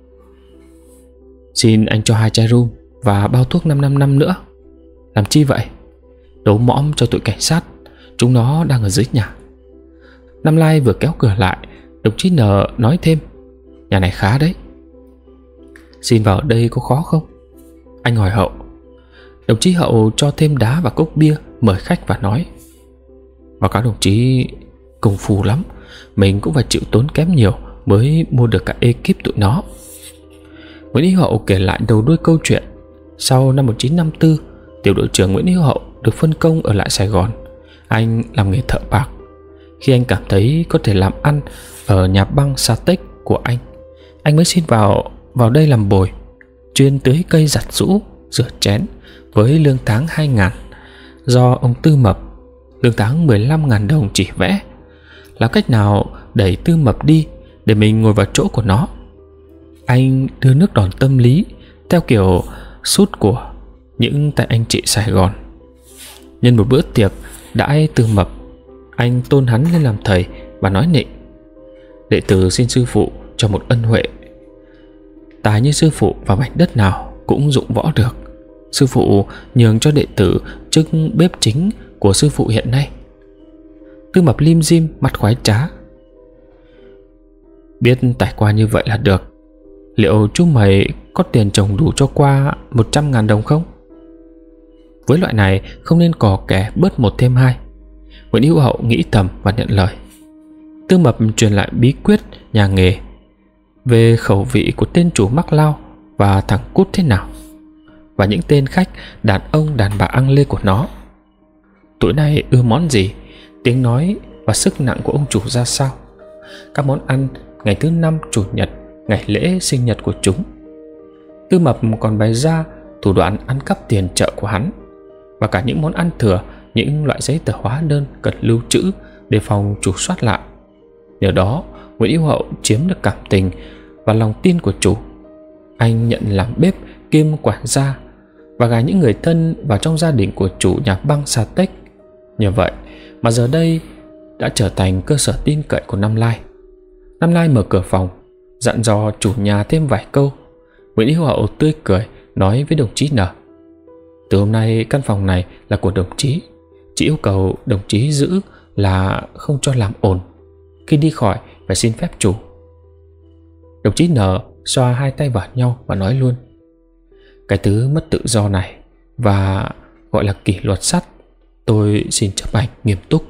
Xin anh cho hai chai rum và bao thuốc năm năm năm nữa. Làm chi vậy? Đấu mõm cho tụi cảnh sát, chúng nó đang ở dưới nhà. Năm Lai vừa kéo cửa lại, đồng chí N nói thêm: Nhà này khá đấy. Xin vào đây có khó không? Anh hỏi Hậu. Đồng chí Hậu cho thêm đá và cốc bia, mời khách và nói: Báo cáo đồng chí, công phu lắm, mình cũng phải chịu tốn kém nhiều mới mua được cả ekip tụi nó. Nguyễn Hữu Hậu kể lại đầu đuôi câu chuyện. Sau năm một nghìn chín trăm năm mươi tư, tiểu đội trưởng Nguyễn Hữu Hậu được phân công ở lại Sài Gòn. Anh làm nghề thợ bạc. Khi anh cảm thấy có thể làm ăn ở nhà băng Satech của anh, anh mới xin vào vào đây làm bồi, chuyên tưới cây, giặt giũ, rửa chén, với lương tháng hai ngàn do ông Tư Mập. Lương tháng mười lăm ngàn đồng chỉ vẽ. Làm cách nào đẩy Tư Mập đi để mình ngồi vào chỗ của nó? Anh đưa nước đòn tâm lý theo kiểu sút của những tay anh chị Sài Gòn. Nhân một bữa tiệc đãi Tư Mập, anh tôn hắn lên làm thầy và nói nịnh: Đệ tử xin sư phụ cho một ân huệ. Tài như sư phụ vào mảnh đất nào cũng dụng võ được. Sư phụ nhường cho đệ tử chức bếp chính của sư phụ hiện nay. Tư Mập lim dim mặt khoái trá: Biết tài qua như vậy là được. Liệu chú mày có tiền trồng đủ cho qua một trăm ngàn đồng không? Với loại này không nên cò kè bớt một thêm hai. Nguyễn Hữu Hậu nghĩ thầm và nhận lời. Tư Mập truyền lại bí quyết nhà nghề về khẩu vị của tên chủ mắc lao và thằng Cút thế nào, và những tên khách đàn ông đàn bà ăn lê của nó. Tụi này ưa món gì, tiếng nói và sức nặng của ông chủ ra sao, các món ăn ngày thứ năm, chủ nhật, ngày lễ sinh nhật của chúng. Tư Mập còn bày ra thủ đoạn ăn cắp tiền chợ của hắn, và cả những món ăn thừa, những loại giấy tờ hóa đơn cần lưu trữ để phòng chủ soát lại. Nhờ đó, Nguyễn Hữu Hậu chiếm được cảm tình và lòng tin của chủ. Anh nhận làm bếp kiêm quản gia và gài những người thân vào trong gia đình của chủ nhà băng Satech. Nhờ vậy mà giờ đây đã trở thành cơ sở tin cậy của Năm Lai. Năm Lai mở cửa phòng, dặn dò chủ nhà thêm vài câu. Nguyễn Hữu Hậu tươi cười nói với đồng chí N: Từ hôm nay căn phòng này là của đồng chí. Chỉ yêu cầu đồng chí giữ là không cho làm ồn. Khi đi khỏi phải xin phép chủ. Đồng chí N xoa hai tay vào nhau và nói luôn: Cái thứ mất tự do này và gọi là kỷ luật sắt, tôi xin chấp hành nghiêm túc.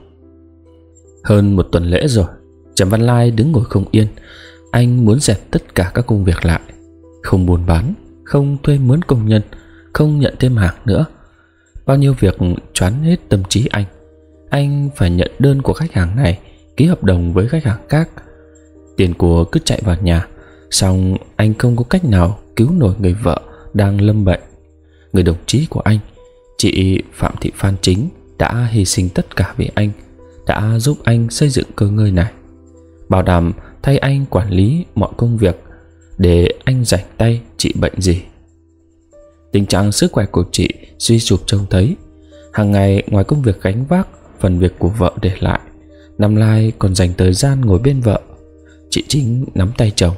Hơn một tuần lễ rồi, Trần Văn Lai đứng ngồi không yên. Anh muốn dẹp tất cả các công việc lại. Không buôn bán, không thuê mướn công nhân, không nhận thêm hàng nữa. Bao nhiêu việc choán hết tâm trí anh. Anh phải nhận đơn của khách hàng này, ký hợp đồng với khách hàng khác. Tiền của cứ chạy vào nhà. Xong anh không có cách nào cứu nổi người vợ đang lâm bệnh. Người đồng chí của anh, chị Phạm Thị Phan Chính, đã hy sinh tất cả vì anh, đã giúp anh xây dựng cơ ngơi này, bảo đảm thay anh quản lý mọi công việc để anh rảnh tay trị bệnh gì. Tình trạng sức khỏe của chị suy sụp trông thấy. Hàng ngày ngoài công việc gánh vác phần việc của vợ để lại, Năm Lai còn dành thời gian ngồi bên vợ. Chị Chính nắm tay chồng: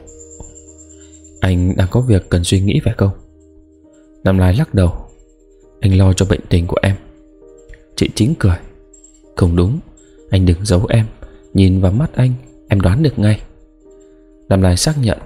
Anh đang có việc cần suy nghĩ phải không? Năm Lai lắc đầu: Anh lo cho bệnh tình của em. Chị Chính cười: Không đúng, anh đừng giấu em. Nhìn vào mắt anh, em đoán được ngay. Năm Lai xác nhận: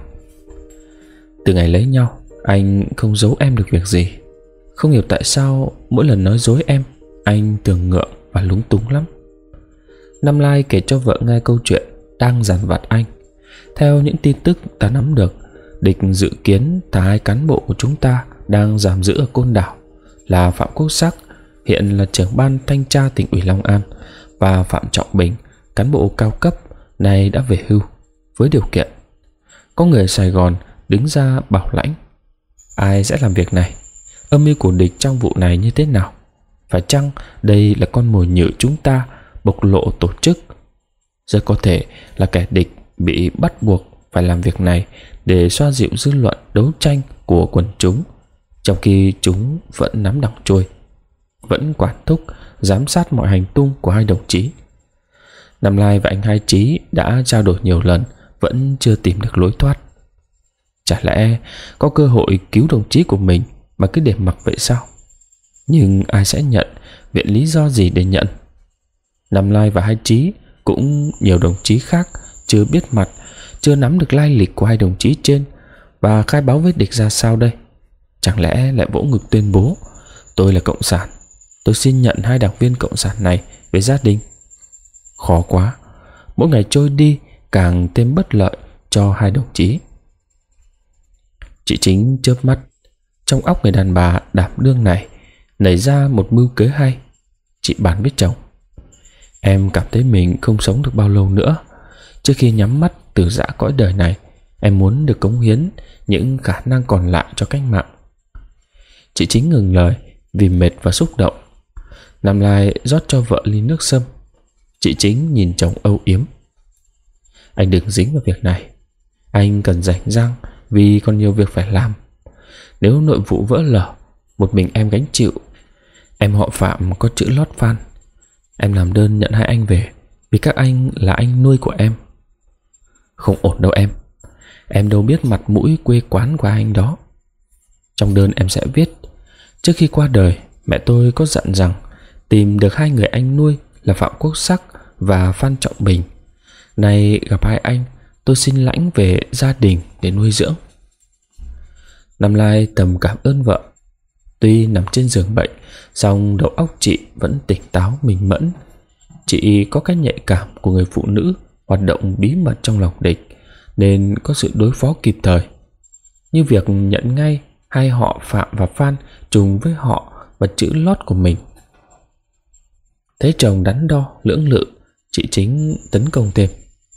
Từ ngày lấy nhau, anh không giấu em được việc gì. Không hiểu tại sao mỗi lần nói dối em, anh thường ngượng và lúng túng lắm. Năm Lai kể cho vợ nghe câu chuyện đang dằn vặt anh. Theo những tin tức ta nắm được, địch dự kiến thả hai cán bộ của chúng ta đang giam giữ ở Côn Đảo là Phạm Quốc Sắc, hiện là trưởng ban thanh tra tỉnh ủy Long An, và Phạm Trọng Bình, cán bộ cao cấp này đã về hưu, với điều kiện có người Sài Gòn đứng ra bảo lãnh. Ai sẽ làm việc này? Âm mưu của địch trong vụ này như thế nào? Phải chăng đây là con mồi nhử chúng ta bộc lộ tổ chức? rất có thể là kẻ địch bị bắt buộc phải làm việc này để xoa dịu dư luận đấu tranh của quần chúng, trong khi chúng vẫn nắm đằng trôi, vẫn quản thúc, giám sát mọi hành tung của hai đồng chí. Năm Lai và anh Hai Chí đã trao đổi nhiều lần, vẫn chưa tìm được lối thoát. Chả lẽ có cơ hội cứu đồng chí của mình mà cứ để mặc vậy sao? Nhưng ai sẽ nhận, viện lý do gì để nhận? Năm Lai và Hai Chí cũng nhiều đồng chí khác chưa biết mặt, chưa nắm được lai lịch của hai đồng chí trên và khai báo với địch ra sao đây? Chẳng lẽ lại vỗ ngực tuyên bố tôi là cộng sản, tôi xin nhận hai đảng viên cộng sản này về gia đình? Khó quá, mỗi ngày trôi đi càng thêm bất lợi cho hai đồng chí. Chị Chính chớp mắt, trong óc người đàn bà đảm đương này nảy ra một mưu kế hay. Chị bàn với chồng: em cảm thấy mình không sống được bao lâu nữa. Trước khi nhắm mắt từ giã cõi đời này, em muốn được cống hiến những khả năng còn lại cho cách mạng. Chị Chính ngừng lời vì mệt và xúc động. Năm Lai rót cho vợ ly nước sâm. Chị Chính nhìn chồng âu yếm: anh đừng dính vào việc này, anh cần rảnh rang vì còn nhiều việc phải làm. Nếu nội vụ vỡ lở, một mình em gánh chịu. Em họ Phạm có chữ lót Phan. Em làm đơn nhận hai anh về vì các anh là anh nuôi của em. Không ổn đâu em. Em đâu biết mặt mũi quê quán của anh đó. Trong đơn em sẽ viết: trước khi qua đời, mẹ tôi có dặn rằng tìm được hai người anh nuôi là Phạm Quốc Sắc và Phan Trọng Bình. Nay gặp hai anh, tôi xin lãnh về gia đình để nuôi dưỡng. Năm Lai thầm cảm ơn vợ. Tuy nằm trên giường bệnh, song đầu óc chị vẫn tỉnh táo minh mẫn. Chị có cái nhạy cảm của người phụ nữ hoạt động bí mật trong lòng địch, nên có sự đối phó kịp thời, như việc nhận ngay hai họ Phạm và Phan trùng với họ và chữ lót của mình. Thấy chồng đắn đo lưỡng lự, chị Chính tấn công thêm: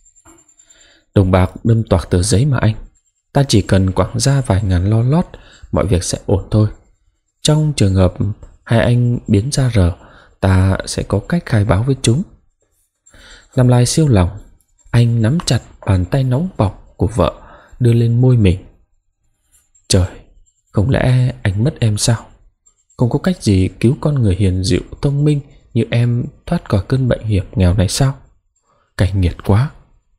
đồng bạc đâm toạc tờ giấy mà anh. Ta chỉ cần quảng ra vài ngàn lo lót, mọi việc sẽ ổn thôi. Trong trường hợp hai anh biến ra rờ, ta sẽ có cách khai báo với chúng. Năm Lai siêu lòng, anh nắm chặt bàn tay nóng bỏng của vợ, đưa lên môi mình. Trời, không lẽ anh mất em sao? Không có cách gì cứu con người hiền dịu thông minh như em thoát khỏi cơn bệnh hiểm nghèo này sao? Cảnh nghiệt quá.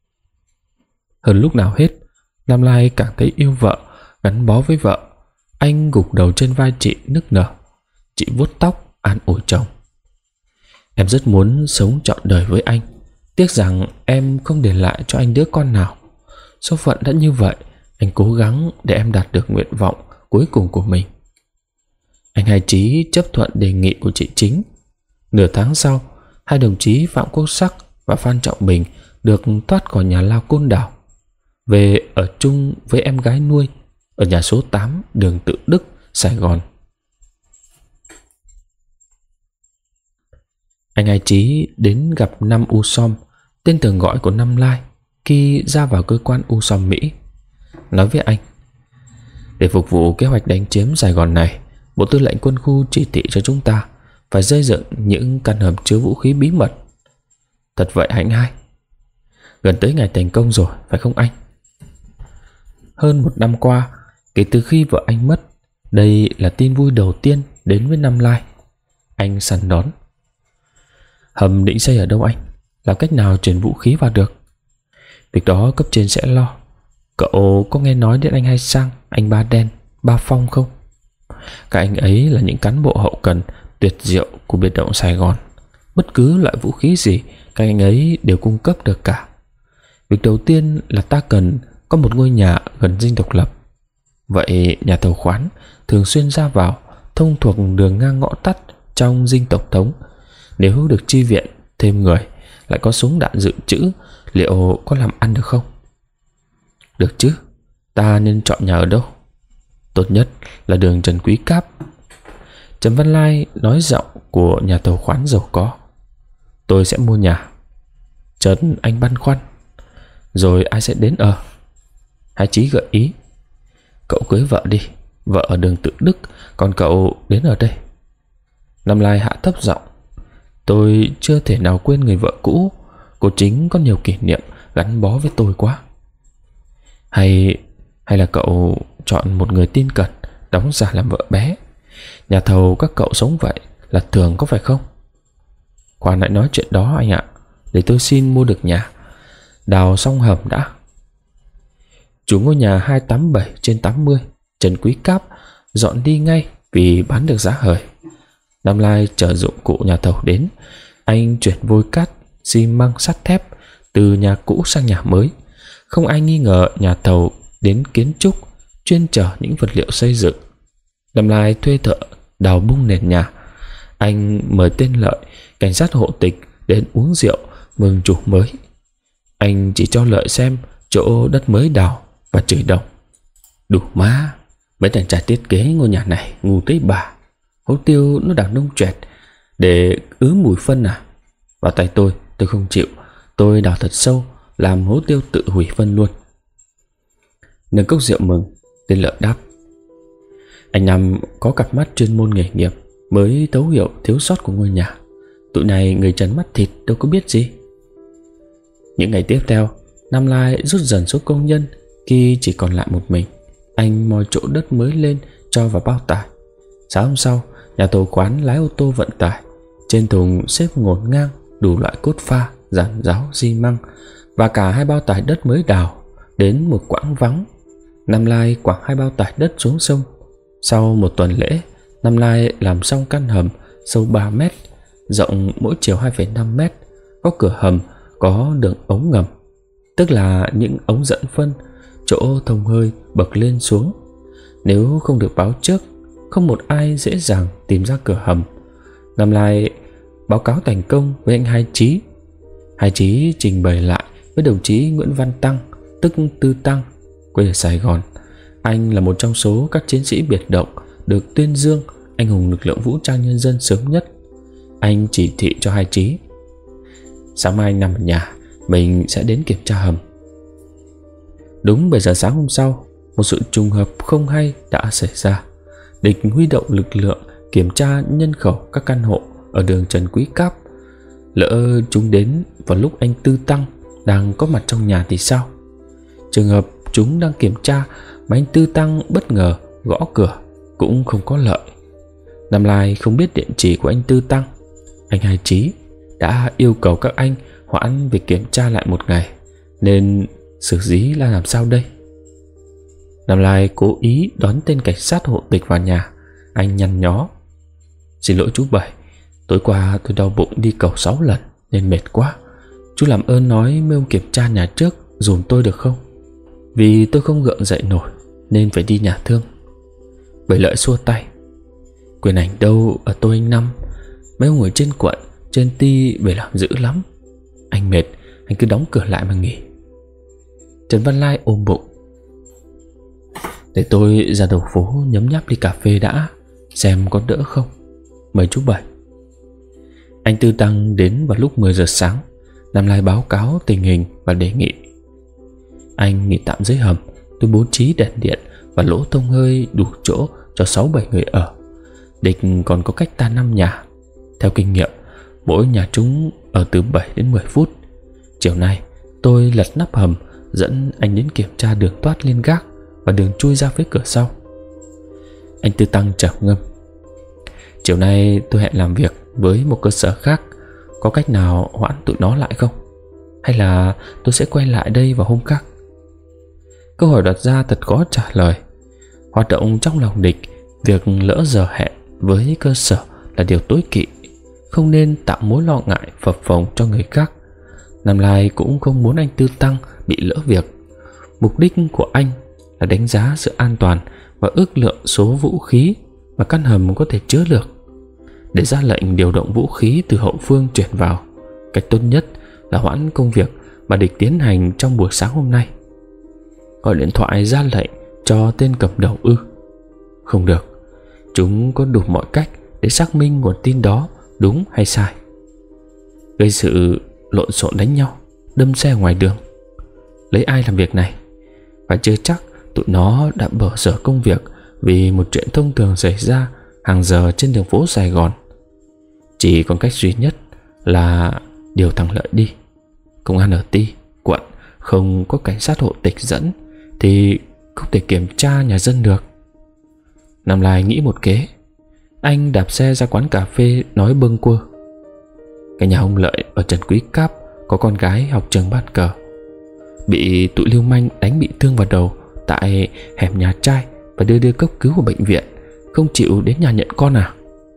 Hơn lúc nào hết, Năm Lai càng thấy yêu vợ, gắn bó với vợ. Anh gục đầu trên vai chị nức nở. Chị vuốt tóc an ủi chồng: em rất muốn sống trọn đời với anh, tiếc rằng em không để lại cho anh đứa con nào. Số phận đã như vậy, anh cố gắng để em đạt được nguyện vọng cuối cùng của mình. Anh Hai Chí chấp thuận đề nghị của chị Chính. Nửa tháng sau, hai đồng chí Phạm Quốc Sắc và Phan Trọng Bình được thoát khỏi nhà lao Côn Đảo, về ở chung với em gái nuôi ở nhà số tám đường Tự Đức, Sài Gòn. Anh Hai Chí đến gặp Năm U Som, tên thường gọi của Năm Lai, khi ra vào cơ quan U Som Mỹ. Nói với anh: để phục vụ kế hoạch đánh chiếm Sài Gòn này, Bộ Tư lệnh Quân khu chỉ thị cho chúng ta phải xây dựng những căn hầm chứa vũ khí bí mật. Thật vậy anh Hai? Gần tới ngày thành công rồi, phải không anh? Hơn một năm qua, kể từ khi vợ anh mất, đây là tin vui đầu tiên đến với Năm Lai. Anh săn đón: hầm định xây ở đâu anh? Làm cách nào chuyển vũ khí vào được? Việc đó cấp trên sẽ lo. Cậu có nghe nói đến anh Hai Sang, anh Ba Đen, Ba Phong không? Các anh ấy là những cán bộ hậu cần tuyệt diệu của biệt động Sài Gòn. Bất cứ loại vũ khí gì các anh ấy đều cung cấp được cả. Việc đầu tiên là ta cần có một ngôi nhà gần dinh độc lập. Vậy nhà thầu khoán thường xuyên ra vào, thông thuộc đường ngang ngõ tắt trong dinh tổng thống. Nếu được chi viện thêm người, lại có súng đạn dự trữ, liệu có làm ăn được không? Được chứ. Ta nên chọn nhà ở đâu? Tốt nhất là đường Trần Quý Cáp. Trần Văn Lai nói giọng của nhà thầu khoán giàu có: tôi sẽ mua nhà. Trần anh băn khoăn: rồi ai sẽ đến ở? Hai Chí gợi ý: cậu cưới vợ đi, vợ ở đường Tự Đức, còn cậu đến ở đây. Năm Lai hạ thấp giọng: tôi chưa thể nào quên người vợ cũ, Cô chính có nhiều kỷ niệm gắn bó với tôi quá. Hay hay là cậu chọn một người tin cẩn đóng giả làm vợ bé? Nhà thầu các cậu sống vậy là thường có phải không? Khoan lại nói chuyện đó anh ạ, để tôi xin mua được nhà, đào xong hầm đã. Chủ ngôi nhà hai tám bảy trên tám mươi Trần Quý Cáp dọn đi ngay vì bán được giá hời. Năm nay chở dụng cụ nhà thầu đến, anh chuyển vôi cát, xi măng, sắt thép từ nhà cũ sang nhà mới. Không ai nghi ngờ nhà thầu đến kiến trúc chuyên chở những vật liệu xây dựng. Năm nay thuê thợ đào bung nền nhà. Anh mời tên Lợi, cảnh sát hộ tịch, đến uống rượu mừng chủ mới. Anh chỉ cho Lợi xem chỗ đất mới đào và chửi đồng: đủ má, mấy thằng trai thiết kế ngôi nhà này ngu tới bà. Hố tiêu nó đào nông choẹt để ứ mùi phân à? Vào tay tôi, tôi không chịu. Tôi đào thật sâu, làm hố tiêu tự hủy phân luôn. Nâng cốc rượu mừng, tên Lợi đáp: anh Năm có cặp mắt chuyên môn nghề nghiệp, mới thấu hiểu thiếu sót của ngôi nhà. Tụi này người trần mắt thịt đâu có biết gì. Những ngày tiếp theo, Nam Lai rút dần số công nhân. Khi chỉ còn lại một mình, anh moi chỗ đất mới lên cho vào bao tải. Sáng hôm sau, nhà thầu quán lái ô tô vận tải. Trên thùng xếp ngổn ngang đủ loại cốt pha, giàn giáo, xi măng và cả hai bao tải đất mới đào. Đến một quãng vắng, Nam Lai quẳng hai bao tải đất xuống sông. Sau một tuần lễ, Nam Lai làm xong căn hầm sâu ba mét, rộng mỗi chiều hai phẩy năm mét. Có cửa hầm, có đường ống ngầm, tức là những ống dẫn phân, chỗ thông hơi bậc lên xuống. Nếu không được báo trước, không một ai dễ dàng tìm ra cửa hầm. Nam Lai báo cáo thành công với anh Hai Chí. Hai Chí trình bày lại với đồng chí Nguyễn Văn Tăng, tức Tư Tăng, quê ở Sài Gòn. Anh là một trong số các chiến sĩ biệt động được tuyên dương anh hùng lực lượng vũ trang nhân dân sớm nhất. Anh chỉ thị cho Hai Chí: sáng mai anh nằm ở nhà, mình sẽ đến kiểm tra hầm. Đúng bảy giờ sáng hôm sau, một sự trùng hợp không hay đã xảy ra. Địch huy động lực lượng kiểm tra nhân khẩu các căn hộ ở đường Trần Quý Cáp. Lỡ chúng đến vào lúc anh Tư Tăng đang có mặt trong nhà thì sao? Trường hợp chúng đang kiểm tra mà anh Tư Tăng bất ngờ gõ cửa cũng không có lợi. Nam Lai không biết địa chỉ của anh Tư Tăng. Anh Hai Chí đã yêu cầu các anh hoãn việc kiểm tra lại một ngày, nên xử lý là làm sao đây? Nam Lai cố ý đón tên cảnh sát hộ tịch vào nhà. Anh nhăn nhó: xin lỗi chú Bảy, tối qua tôi đau bụng đi cầu sáu lần nên mệt quá. Chú làm ơn nói mấy ông kiểm tra nhà trước dùm tôi được không? Vì tôi không gượng dậy nổi nên phải đi nhà thương. Bảy Lợi xua tay: quyền ảnh đâu ở tôi anh Năm. Mấy ông ở trên quận, trên ty phải làm dữ lắm. Anh mệt, anh cứ đóng cửa lại mà nghỉ. Trần Văn Lai ôm bụng: để tôi ra đầu phố nhấm nháp ly cà phê đã, xem có đỡ không. Mời chú Bảy. Anh Tư Tăng đến vào lúc mười giờ sáng. Nam Lai báo cáo tình hình và đề nghị: anh nghỉ tạm dưới hầm, tôi bố trí đèn điện và lỗ thông hơi đủ chỗ cho sáu bảy người ở. Địch còn có cách ta năm nhà. Theo kinh nghiệm, mỗi nhà chúng ở từ bảy đến mười phút. Chiều nay tôi lật nắp hầm, dẫn anh đến kiểm tra đường thoát lên gác và đường chui ra phía cửa sau. Anh Tư Tăng trầm ngâm: chiều nay tôi hẹn làm việc với một cơ sở khác, có cách nào hoãn tụi nó lại không? Hay là tôi sẽ quay lại đây vào hôm khác? Câu hỏi đặt ra thật khó trả lời. Hoạt động trong lòng địch, việc lỡ giờ hẹn với cơ sở là điều tối kỵ, không nên tạo mối lo ngại phập phồng cho người khác. Nam Lai cũng không muốn anh Tư Tăng bị lỡ việc. Mục đích của anh là đánh giá sự an toàn và ước lượng số vũ khí mà căn hầm có thể chứa được, để ra lệnh điều động vũ khí từ hậu phương chuyển vào. Cách tốt nhất là hoãn công việc mà địch tiến hành trong buổi sáng hôm nay. Gọi điện thoại ra lệnh cho tên cầm đầu ư? Không được. Chúng có đủ mọi cách để xác minh nguồn tin đó đúng hay sai. Gây sự lộn xộn đánh nhau, đâm xe ngoài đường, lấy ai làm việc này? Và chưa chắc tụi nó đã bỏ dở công việc vì một chuyện thông thường xảy ra hàng giờ trên đường phố Sài Gòn. Chỉ còn cách duy nhất là điều thằng Lợi đi. công an ở ty, quận không có cảnh sát hộ tịch dẫn thì không thể kiểm tra nhà dân được. Năm Lai nghĩ một kế. Anh đạp xe ra quán cà phê nói bâng quơ: cái nhà ông Lợi ở Trần Quý Cáp có con gái học trường ban cờ, bị tụi lưu manh đánh bị thương vào đầu tại hẻm nhà trai và đưa đưa cấp cứu của bệnh viện, không chịu đến nhà nhận con à?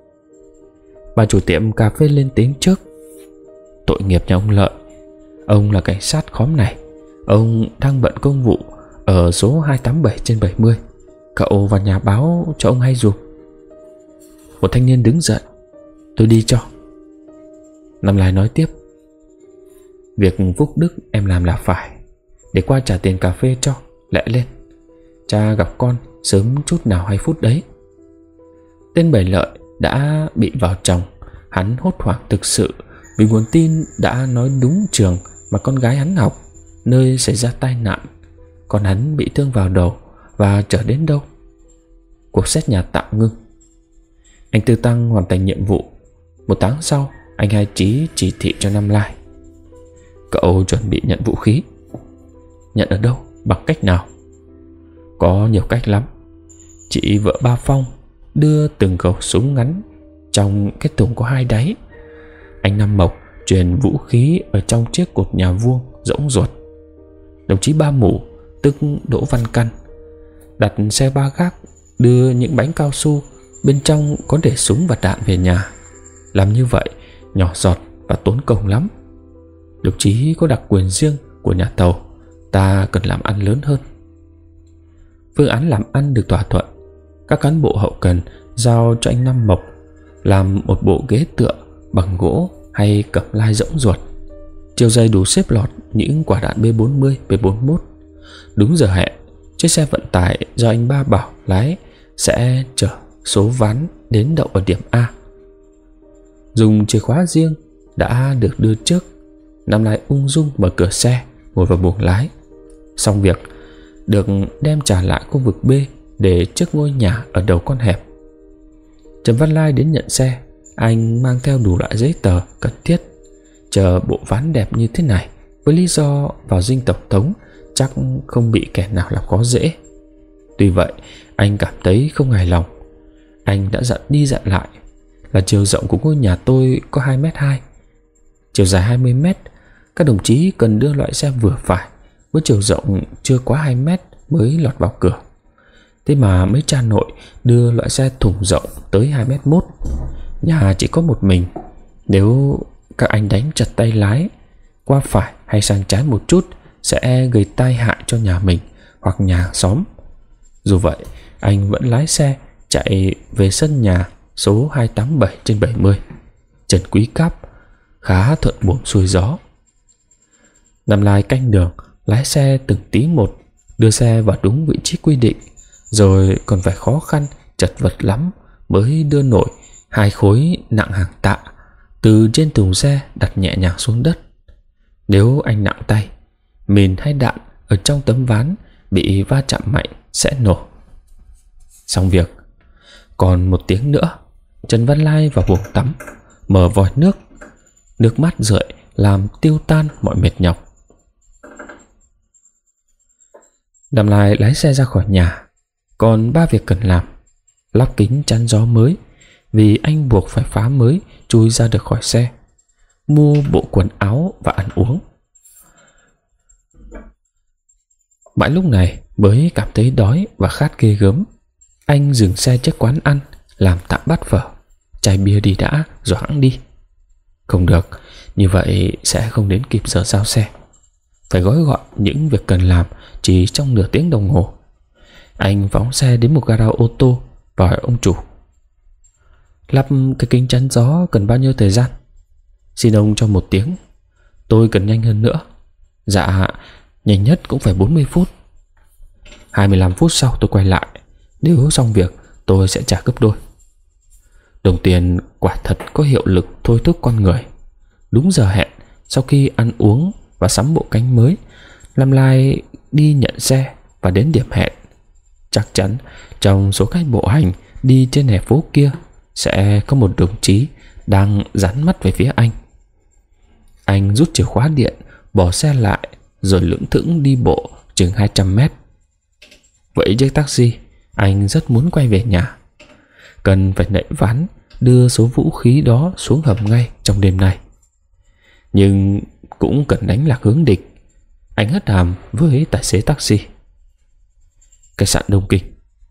Bà chủ tiệm cà phê lên tiếng trước: tội nghiệp nhà ông Lợi, ông là cảnh sát khóm này, ông đang bận công vụ ở số hai tám bảy trên bảy mươi, cậu vào nhà báo cho ông hay giùm. Một thanh niên đứng dậy: tôi đi cho. Năm Lai nói tiếp: việc phúc đức em làm là phải, để qua trả tiền cà phê cho, lẹ lên, cha gặp con sớm chút nào hay phút đấy. Tên Bảy Lợi đã bị vào chồng. Hắn hốt hoảng thực sự vì nguồn tin đã nói đúng trường mà con gái hắn học, nơi xảy ra tai nạn. Còn hắn bị thương vào đầu và trở đến đâu? Cuộc xét nhà tạm ngưng. Anh Tư Tăng hoàn thành nhiệm vụ. Một tháng sau, anh Hai Chí chỉ thị cho Năm Lai: cậu chuẩn bị nhận vũ khí. Nhận ở đâu? Bằng cách nào? Có nhiều cách lắm. Chị vợ Ba Phong đưa từng khẩu súng ngắn trong cái thùng có hai đáy. Anh Năm Mộc truyền vũ khí ở trong chiếc cột nhà vuông rỗng ruột. Đồng chí Ba Mủ, tức Đỗ Văn Căn, đặt xe ba gác đưa những bánh cao su bên trong có để súng và đạn về nhà. Làm như vậy nhỏ giọt và tốn công lắm. Đồng chí có đặc quyền riêng của nhà thầu, ta cần làm ăn lớn hơn. Phương án làm ăn được thỏa thuận. Các cán bộ hậu cần giao cho anh Năm Mộc làm một bộ ghế tựa bằng gỗ hay cẩm lai rỗng ruột, chiều dày đủ xếp lọt những quả đạn B bốn mươi, B bốn mươi mốt. Đúng giờ hẹn, chiếc xe vận tải do anh Ba Bảo lái sẽ chở số ván đến đậu ở điểm A. Dùng chìa khóa riêng đã được đưa trước, Năm Lai ung dung mở cửa xe, ngồi vào buồng lái. Xong việc, được đem trả lại khu vực B để trước ngôi nhà ở đầu con hẻm. Trần Văn Lai đến nhận xe. Anh mang theo đủ loại giấy tờ cần thiết, chờ bộ ván đẹp như thế này với lý do vào dinh tổng thống chắc không bị kẻ nào làm khó dễ. Tuy vậy, anh cảm thấy không hài lòng. Anh đã dặn đi dặn lại là chiều rộng của ngôi nhà tôi có hai mét hai, chiều dài hai mươi mét. Các đồng chí cần đưa loại xe vừa phải với chiều rộng chưa quá hai mét mới lọt vào cửa. Thế mà mấy cha nội đưa loại xe thùng rộng tới hai mét mốt. Nhà chỉ có một mình. Nếu các anh đánh chặt tay lái qua phải hay sang trái một chút sẽ gây tai hại cho nhà mình hoặc nhà hàng xóm. Dù vậy, anh vẫn lái xe chạy về sân nhà số hai tám bảy trên bảy mươi, Trần Quý Cáp, khá thuận buồm xuôi gió. Năm Lai canh đường, lái xe từng tí một, đưa xe vào đúng vị trí quy định, rồi còn phải khó khăn chật vật lắm mới đưa nổi hai khối nặng hàng tạ từ trên thùng xe đặt nhẹ nhàng xuống đất. Nếu anh nặng tay, mìn hay đạn ở trong tấm ván bị va chạm mạnh sẽ nổ. Xong việc, còn một tiếng nữa, Trần Văn Lai vào buồng tắm, mở vòi nước. Nước mát rượi làm tiêu tan mọi mệt nhọc. Năm Lai lái xe ra khỏi nhà. Còn ba việc cần làm: lắp kính chắn gió mới vì anh buộc phải phá mới chui ra được khỏi xe, mua bộ quần áo và ăn uống. Mãi lúc này mới cảm thấy đói và khát ghê gớm. Anh dừng xe trước quán ăn, làm tạm bát phở, chai bia đi đã rồi hẵng đi. Không được, như vậy sẽ không đến kịp giờ giao xe. Phải gói gọn những việc cần làm chỉ trong nửa tiếng đồng hồ. Anh phóng xe đến một gara ô tô và hỏi ông chủ: lắp cái kính chắn gió cần bao nhiêu thời gian? Xin ông cho một tiếng. Tôi cần nhanh hơn nữa. Dạ, nhanh nhất cũng phải bốn mươi phút. hai mươi lăm phút sau tôi quay lại. Nếu xong việc tôi sẽ trả gấp đôi. Đồng tiền quả thật có hiệu lực thôi thúc con người. Đúng giờ hẹn, sau khi ăn uống và sắm bộ cánh mới, Năm Lai đi nhận xe và đến điểm hẹn. Chắc chắn trong số khách bộ hành đi trên hè phố kia sẽ có một đồng chí đang dán mắt về phía anh. Anh rút chìa khóa điện bỏ xe lại rồi lững thững đi bộ chừng hai trăm mét. Vậy chiếc taxi, anh rất muốn quay về nhà. Cần phải nạy ván đưa số vũ khí đó xuống hầm ngay trong đêm nay. Nhưng cũng cần đánh lạc hướng địch. Anh hất hàm với tài xế taxi. Khách sạn Đông Kinh.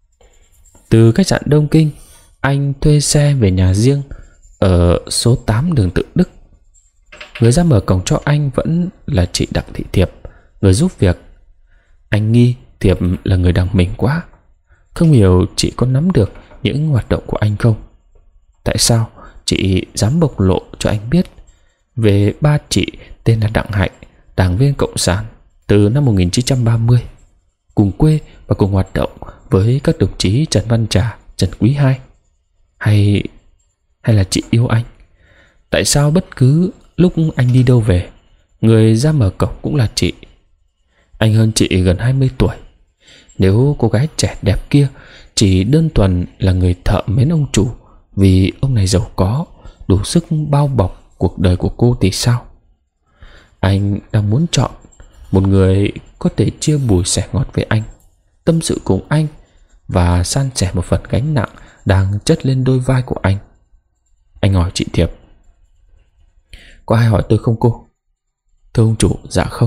Từ khách sạn Đông Kinh, anh thuê xe về nhà riêng ở số tám đường Tự Đức. Người ra mở cổng cho anh vẫn là chị Đặng Thị Thiệp, người giúp việc. Anh nghi Thiệp là người đằng mình quá. Không hiểu chị có nắm được những hoạt động của anh không? Tại sao chị dám bộc lộ cho anh biết về ba chị tên là Đặng Hạnh, đảng viên Cộng sản từ năm một nghìn chín trăm ba mươi, cùng quê và cùng hoạt động với các đồng chí Trần Văn Trà, Trần Quý Hai? Hay hay là chị yêu anh? Tại sao bất cứ lúc anh đi đâu về, người ra mở cổng cũng là chị? Anh hơn chị gần hai mươi tuổi. Nếu cô gái trẻ đẹp kia chỉ đơn thuần là người thợ mến ông chủ vì ông này giàu có, đủ sức bao bọc cuộc đời của cô thì sao? Anh đang muốn chọn một người có thể chia bùi sẻ ngọt với anh, tâm sự cùng anh và san sẻ một phần gánh nặng đang chất lên đôi vai của anh. Anh hỏi chị Thiệp: có ai hỏi tôi không cô? Thưa ông chủ, dạ không.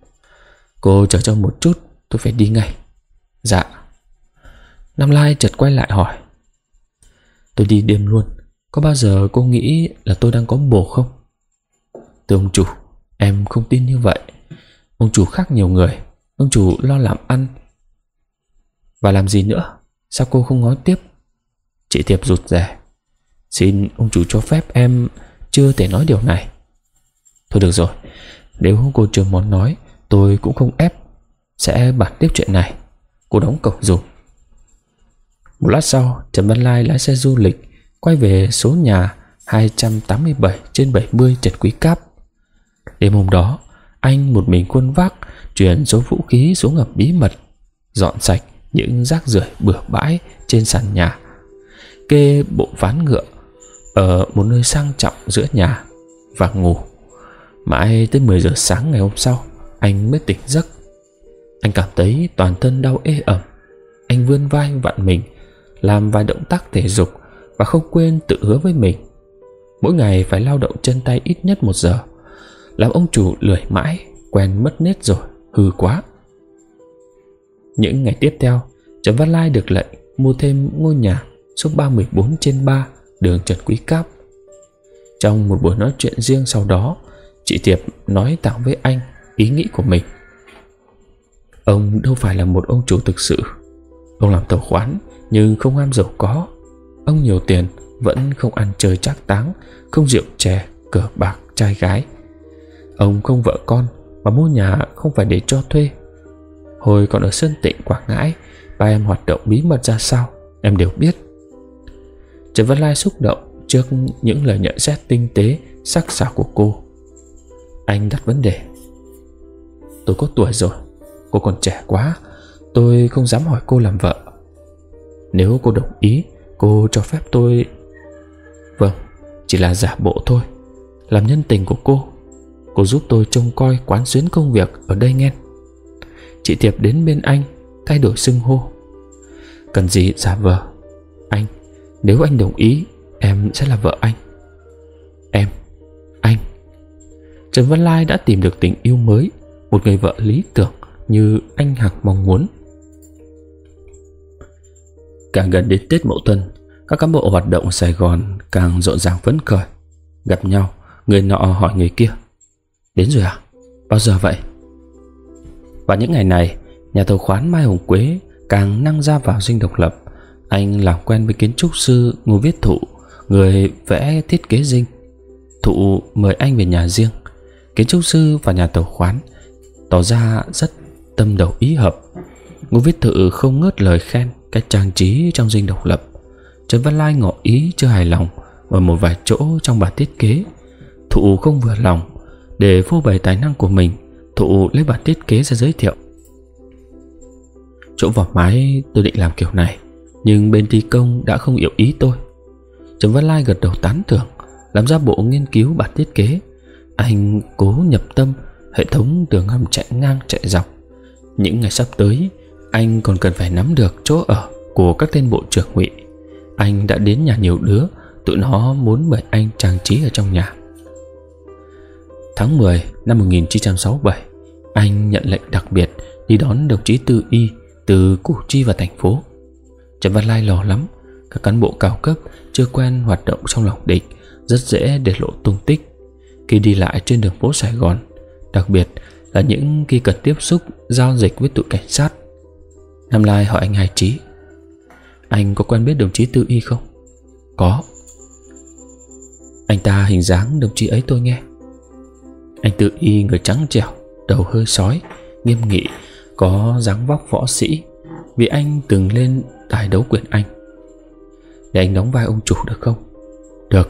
Cô chờ cho một chút, tôi phải đi ngay. Dạ. Nam Lai chợt quay lại hỏi: tôi đi đêm luôn, có bao giờ cô nghĩ là tôi đang có bồ không? Thưa ông chủ, em không tin như vậy. Ông chủ khác nhiều người. Ông chủ lo làm ăn. Và làm gì nữa? Sao cô không nói tiếp? Chị Thiệp rụt rè: xin ông chủ cho phép em chưa thể nói điều này. Thôi được rồi, nếu cô chưa muốn nói, tôi cũng không ép. Sẽ bàn tiếp chuyện này. Cô đóng cổng dùm. Một lát sau, Trần Văn Lai lái xe du lịch quay về số nhà hai trăm tám mươi bảy trên bảy mươi Trần Quý Cáp. Đêm hôm đó, anh một mình khuân vác chuyển số vũ khí xuống hầm bí mật, dọn sạch những rác rưởi bừa bãi trên sàn nhà, kê bộ ván ngựa ở một nơi sang trọng giữa nhà và ngủ. Mãi tới mười giờ sáng ngày hôm sau, anh mới tỉnh giấc. Anh cảm thấy toàn thân đau ê ẩm. Anh vươn vai vặn mình, làm vài động tác thể dục và không quên tự hứa với mình mỗi ngày phải lao động chân tay ít nhất một giờ. Làm ông chủ lười mãi, quen mất nết rồi, hư quá. Những ngày tiếp theo, Trần Văn Lai được lệnh mua thêm ngôi nhà số ba mươi bốn trên ba đường Trần Quý Cáp. Trong một buổi nói chuyện riêng sau đó, chị Thiệp nói thẳng với anh ý nghĩ của mình. Ông đâu phải là một ông chủ thực sự. Ông làm tàu khoán nhưng không ham giàu có. Ông nhiều tiền vẫn không ăn chơi trác táng, không rượu chè, cờ bạc, trai gái. Ông không vợ con và mua nhà không phải để cho thuê. Hồi còn ở Sơn Tịnh, Quảng Ngãi, ba em hoạt động bí mật ra sao em đều biết. Trần Văn Lai xúc động trước những lời nhận xét tinh tế, sắc sảo của cô. Anh đặt vấn đề: tôi có tuổi rồi, cô còn trẻ quá, tôi không dám hỏi cô làm vợ. Nếu cô đồng ý, cô cho phép tôi... Vâng, chỉ là giả bộ thôi, làm nhân tình của cô. Cô giúp tôi trông coi quán xuyến công việc ở đây nghe. Chị Thiệp đến bên anh, thay đổi xưng hô. Cần gì giả vờ. Anh, nếu anh đồng ý, em sẽ là vợ anh. Em, anh. Trần Văn Lai đã tìm được tình yêu mới, một người vợ lý tưởng như anh hằng mong muốn. Càng gần đến Tết Mậu Tuần, các cán bộ hoạt động ở Sài Gòn càng rộn ràng phấn khởi. Gặp nhau, người nọ hỏi người kia: đến rồi à? Bao giờ vậy? Và những ngày này, nhà thầu khoán Mai Hồng Quế càng năng ra vào Dinh Độc Lập. Anh làm quen với kiến trúc sư Ngô Viết Thụ, người vẽ thiết kế dinh. Thụ mời anh về nhà riêng. Kiến trúc sư và nhà thầu khoán tỏ ra rất tâm đầu ý hợp. Ngô Viết Thụ không ngớt lời khen cách trang trí trong Dinh Độc Lập. Trần Văn Lai ngỏ ý chưa hài lòng ở một vài chỗ trong bản thiết kế. Thụ không vừa lòng. Để phô bày tài năng của mình, Thụ lấy bản thiết kế ra giới thiệu. Chỗ vỏ mái tôi định làm kiểu này, nhưng bên thi công đã không hiểu ý tôi. Trần Văn Lai gật đầu tán thưởng, làm ra bộ nghiên cứu bản thiết kế. Anh cố nhập tâm hệ thống đường hầm chạy ngang chạy dọc. Những ngày sắp tới, anh còn cần phải nắm được chỗ ở của các tên bộ trưởng ngụy. Anh đã đến nhà nhiều đứa, tụi nó muốn mời anh trang trí ở trong nhà. Tháng mười năm một nghìn chín trăm sáu mươi bảy, anh nhận lệnh đặc biệt đi đón đồng chí Tư Y từ Củ Chi vào thành phố. Trần Văn Lai lo lắm, các cán bộ cao cấp chưa quen hoạt động trong lòng địch, rất dễ để lộ tung tích khi đi lại trên đường phố Sài Gòn, đặc biệt là những khi cần tiếp xúc giao dịch với tụi cảnh sát. Nam Lai hỏi anh Hai Trí: anh có quen biết đồng chí Tư Y không? Có. Anh ta hình dáng đồng chí ấy tôi nghe. Anh Tư Y người trắng trẻo, đầu hơi sói, nghiêm nghị, có dáng vóc võ sĩ, vì anh từng lên đài đấu quyền Anh. Để anh đóng vai ông chủ được không? Được.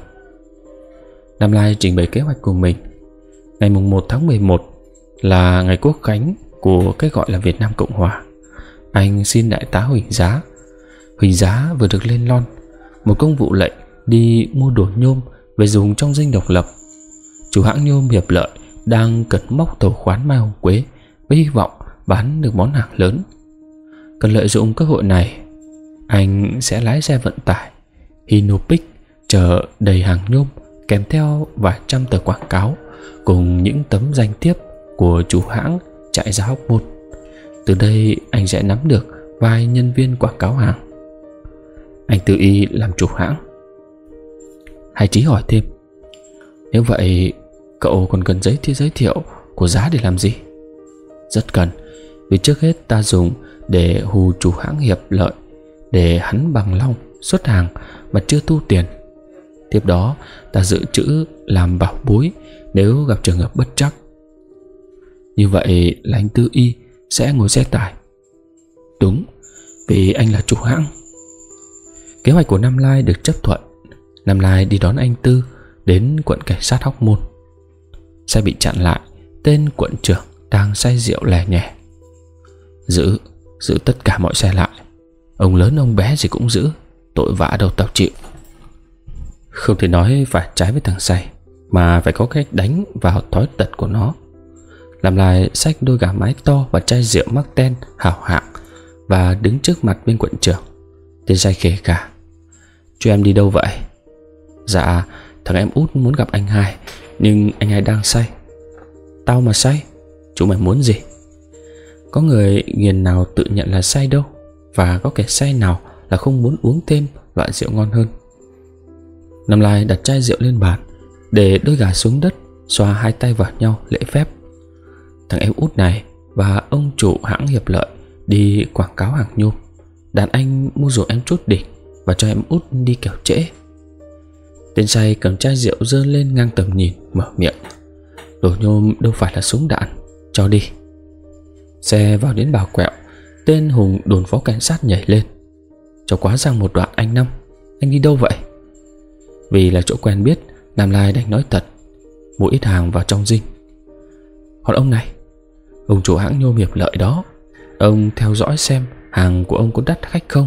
Nam Lai trình bày kế hoạch của mình. Ngày mùng một tháng mười một là ngày quốc khánh của cái gọi là Việt Nam Cộng Hòa. Anh xin đại tá Huỳnh Giá. Huỳnh Giá vừa được lên lon, một công vụ lệnh đi mua đồ nhôm về dùng trong dinh độc lập. Chủ hãng nhôm Hiệp Lợi đang cần móc tàu khoán Mai Hồng Quế với hy vọng bán được món hàng lớn. Cần lợi dụng cơ hội này, anh sẽ lái xe vận tải Hinopic chở đầy hàng nhôm, kèm theo vài trăm tờ quảng cáo cùng những tấm danh thiếp của chủ hãng chạy ra Hóc Môn. Từ đây anh sẽ nắm được vài nhân viên quảng cáo hàng. Anh Tư Y làm chủ hãng. Hai Trí hỏi thêm: nếu vậy cậu còn cần giấy thi giới thiệu của Giá để làm gì? Rất cần, vì trước hết ta dùng để hù chủ hãng Hiệp Lợi để hắn bằng lòng xuất hàng mà chưa thu tiền. Tiếp đó ta dự trữ làm bảo bối nếu gặp trường hợp bất trắc. Như vậy là anh Tư Y sẽ ngồi xe tải. Đúng, vì anh là chủ hãng. Kế hoạch của Nam Lai được chấp thuận. Nam Lai đi đón anh Tư đến quận cảnh sát Hóc Môn. Xe bị chặn lại, tên quận trưởng đang say rượu lè nhè. Giữ, giữ tất cả mọi xe lại. Ông lớn ông bé gì cũng giữ, tội vạ đâu tao chịu. Không thể nói phải trái với thằng say, mà phải có cách đánh vào thói tật của nó. Làm lại xách đôi gà mái to và chai rượu mắc ten hảo hạng và đứng trước mặt bên quận trưởng. Tên say khề cả: chú em đi đâu vậy? Dạ, thằng em út muốn gặp anh Hai, nhưng anh Hai đang say. Tao mà say, chúng mày muốn gì? Có người nghiền nào tự nhận là say đâu, và có kẻ say nào là không muốn uống thêm loại rượu ngon hơn. Nam Lai đặt chai rượu lên bàn, để đôi gà xuống đất, xoa hai tay vào nhau lễ phép. Thằng em út này và ông chủ hãng Hiệp Lợi đi quảng cáo hàng nhôm. Đàn anh mua rượu em chút đỉnh và cho em út đi kẻo trễ. Tên say cầm chai rượu giơ lên ngang tầm nhìn, mở miệng: đồ nhôm đâu phải là súng đạn, cho đi. Xe vào đến Bào Quẹo, tên Hùng đồn phó cảnh sát nhảy lên: cho quá sang một đoạn anh Năm, anh đi đâu vậy? Vì là chỗ quen biết, Nam Lai đành nói thật: mua ít hàng vào trong dinh. Còn ông này, ông chủ hãng nhôm Hiệp Lợi đó, ông theo dõi xem hàng của ông có đắt khách không.